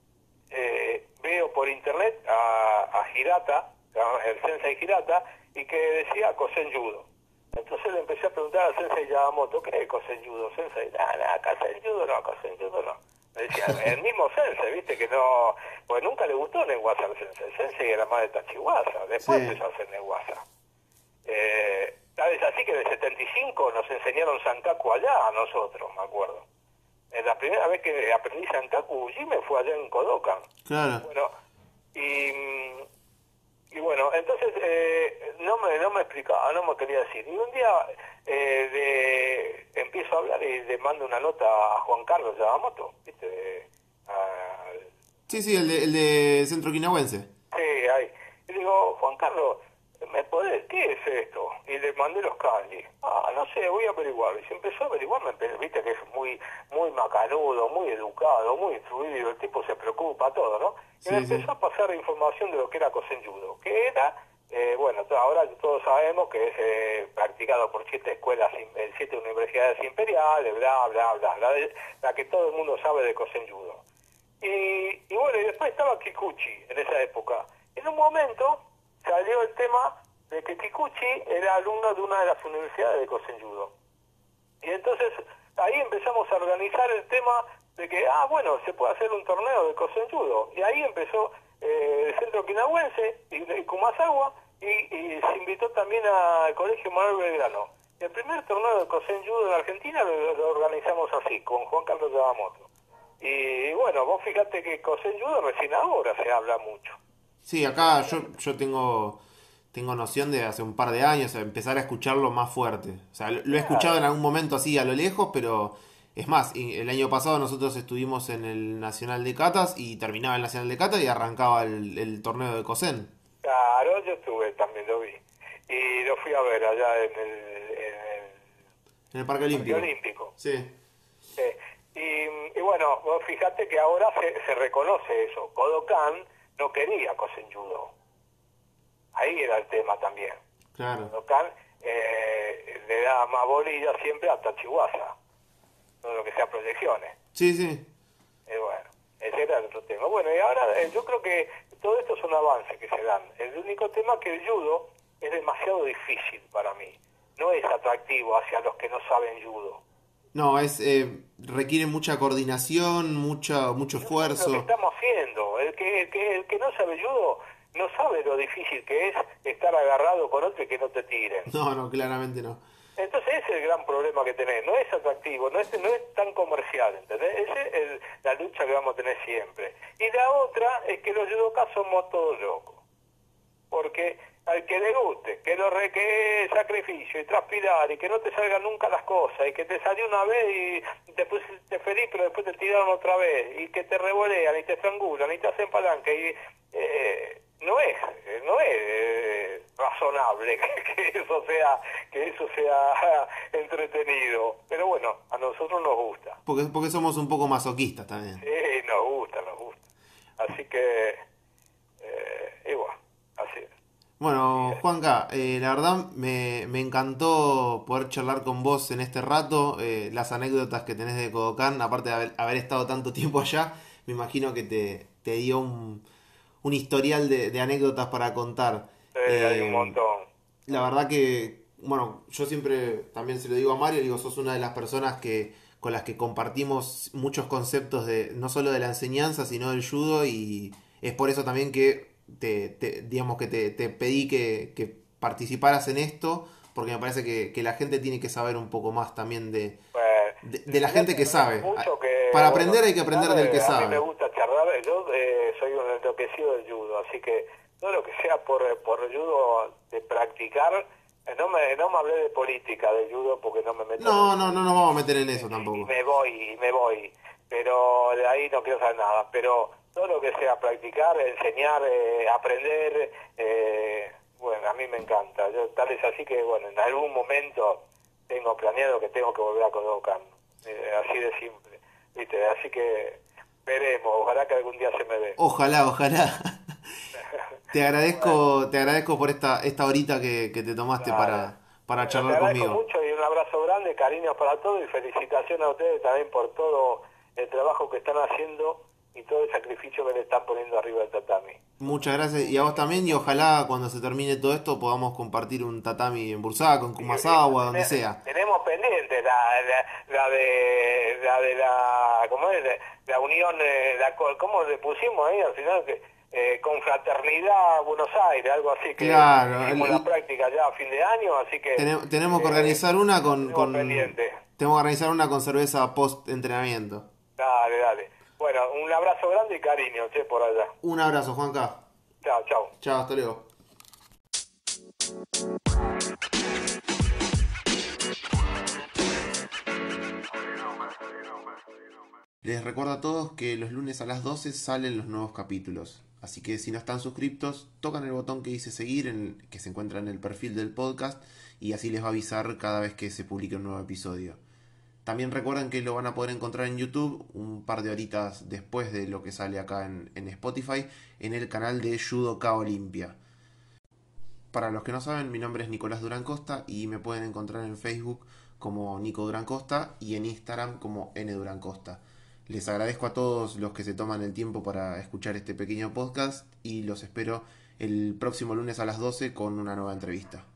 eh, veo por internet a, a Hirata, el sensei Hirata, y que decía Kosen Judo. Entonces le empecé a preguntar al sensei Yamamoto, ¿qué es Kosen Judo? Sensei, nada, nada, Kosen Judo no, Kosen Judo no. Me decía, el mismo sensei, viste, que no, pues nunca le gustó Neguasa al sensei. El sensei era más de Tachihuasa, después Sí. empezó a hacer Neguasa. Eh, ¿sabes? Así que en el setenta y cinco nos enseñaron Sankaku allá a nosotros, me acuerdo. Eh, la primera vez que aprendí Sankaku Ujime fue allá en Kodokan. Claro. Bueno, y, y bueno, entonces eh, no me no me explicaba, no me quería decir. Y un día eh, de, empiezo a hablar y le mando una nota a Juan Carlos Yamamoto, ¿viste? De- al- Sí, sí, el de, el de Centro Quinahuense. Sí, ahí. Y digo, Juan Carlos, ¿me podés? ¿Qué es esto? Y le mandé los kanji. Ah, no sé, voy a averiguar. Y se empezó a averiguar, me empe- viste que es muy muy macanudo, muy educado, muy instruido, el tipo se preocupa, todo, ¿no? Y me Sí, sí. empezó a pasar información de lo que era Kosen Judo, que era, eh, bueno, to- ahora todos sabemos que es eh, practicado por siete escuelas, im- eh, siete universidades imperiales, bla, bla, bla, la, de- la que todo el mundo sabe de Kosen Judo. Y, y bueno, y después estaba Kikuchi en esa época. En un momento salió el tema de que Kikuchi era alumno de una de las universidades de Kosen Judo. Y entonces ahí empezamos a organizar el tema de que, ah, bueno, se puede hacer un torneo de Kosen Judo. Y ahí empezó eh, el Centro Quinahuense y, y Kumasawa, y, y se invitó también al Colegio Manuel Belgrano. El primer torneo de Kosen Judo en Argentina lo, lo organizamos así, con Juan Carlos Yamamoto. Y bueno, vos fíjate que Kosen Judo recién ahora se habla mucho. Sí, acá yo, yo tengo, tengo noción de hace un par de años empezar a escucharlo más fuerte. O sea, lo, lo he escuchado en Claro, algún momento así a lo lejos, pero es más, y el año pasado nosotros estuvimos en el Nacional de Catas y terminaba el Nacional de Catas y arrancaba el, el torneo de Kosen. claro, yo estuve, también lo vi. Y lo fui a ver allá en el, en el En el Parque Parque Olímpico. Olímpico. Sí. Eh, y, y bueno, vos fíjate que ahora se, se reconoce eso. Kodokan no quería Kosen Judo. Ahí era el tema también. Claro. Kodokan eh, le da más bolilla siempre a Tachihuasa, todo lo que sea proyecciones. Sí, sí. Eh, bueno, ese era el otro tema. Bueno, y ahora eh, yo creo que todo esto son avances que se dan. El único tema es que el judo es demasiado difícil para mí. No es atractivo hacia los que no saben judo. No, es eh, requiere mucha coordinación, mucha, mucho No sabe lo que esfuerzo. estamos haciendo. El que, el que, el que no sabe judo no sabe lo difícil que es estar agarrado con otro y que no te tiren. No, no, claramente no. Entonces ese es el gran problema que tenés, no es atractivo, no es, no es tan comercial, ¿entendés? Esa es el- la lucha que vamos a tener siempre. Y la otra es que los judokas somos todos locos, porque al que le guste, que lo re, que es sacrificio y transpirar y que no te salgan nunca las cosas y que te salió una vez y te pusiste feliz pero después te tiraron otra vez y que te revolean y te estrangulan y te hacen palanca y eh, no es, no es eh, razonable que, que eso sea, que eso sea entretenido, pero bueno, a nosotros nos gusta, Porque, porque somos un poco masoquistas también. sí, nos gusta, nos gusta, así que eh, igual, así es. Bueno, Juanca, eh, la verdad me, me encantó poder charlar con vos en este rato. Eh, las anécdotas que tenés de Kodokan, aparte de haber, haber estado tanto tiempo allá, me imagino que te, te dio un, un historial de, de anécdotas para contar. Sí, hay un Eh, montón. la verdad que, bueno, yo siempre también se lo digo a Mario, digo, sos una de las personas que con las que compartimos muchos conceptos de no solo de la enseñanza, sino del judo y es por eso también que te, te- digamos que te, te pedí que, que participaras en esto, porque me parece que, que la gente tiene que saber un poco más también de, Pues, de, de la yo gente te que agradezco sabe. mucho que, Para bueno, aprender hay que aprender del que a mí me sabe. gusta charlar, yo eh, soy un enloquecido del judo, así que todo lo que sea por, por judo de practicar, eh, no me, no me hablé de política del judo porque no me meto No, en no, no nos vamos a meter en eso y tampoco. me voy, y me voy, pero de ahí no quiero saber nada, pero todo lo que sea practicar, enseñar, eh, aprender, eh, bueno, a mí me encanta, yo tal es así que, bueno, en algún momento tengo planeado que tengo que volver a Kodokan, eh, así de simple, ¿viste? Así que veremos, ojalá que algún día se me dé. Ojalá, ojalá. Te Bueno, agradezco, te agradezco por esta, esta horita que, que te tomaste dale. para, para Bueno, te charlar agradezco conmigo. mucho y un abrazo grande, cariños para todos y felicitaciones a ustedes también por todo el trabajo que están haciendo y todo el sacrificio que le están poniendo arriba del tatami. Muchas gracias y a vos también y ojalá cuando se termine todo esto podamos compartir un tatami en Bursaco, en Y, y Kumasawa, donde tene- sea. tenemos pendiente la, la, la de la de la ¿cómo es? La unión, eh, la, co- ¿cómo le pusimos ahí al final? Que, eh, Confraternidad Buenos Aires, algo así, que Claro, hicimos el- la práctica ya a fin de año, así que Tene- tenemos que eh, organizar una la con, tenemos con pendiente. tenemos que organizar una con cerveza post entrenamiento. Dale, dale. Bueno, un abrazo grande y cariño, che, por allá. Un abrazo, Juanca. Chao, chao. Chao, hasta luego. Les recuerdo a todos que los lunes a las doce salen los nuevos capítulos. Así que si no están suscriptos, tocan el botón que dice seguir, en el, que se encuentra en el perfil del podcast, y así les va a avisar cada vez que se publique un nuevo episodio. También recuerden que lo van a poder encontrar en YouTube un par de horitas después de lo que sale acá en, en Spotify, en el canal de Judoka Olimpia. Para los que no saben, mi nombre es Nicolás Durán Costa y me pueden encontrar en Facebook como Nico Durán Costa y en Instagram como N Durán Costa. Les agradezco a todos los que se toman el tiempo para escuchar este pequeño podcast y los espero el próximo lunes a las doce con una nueva entrevista.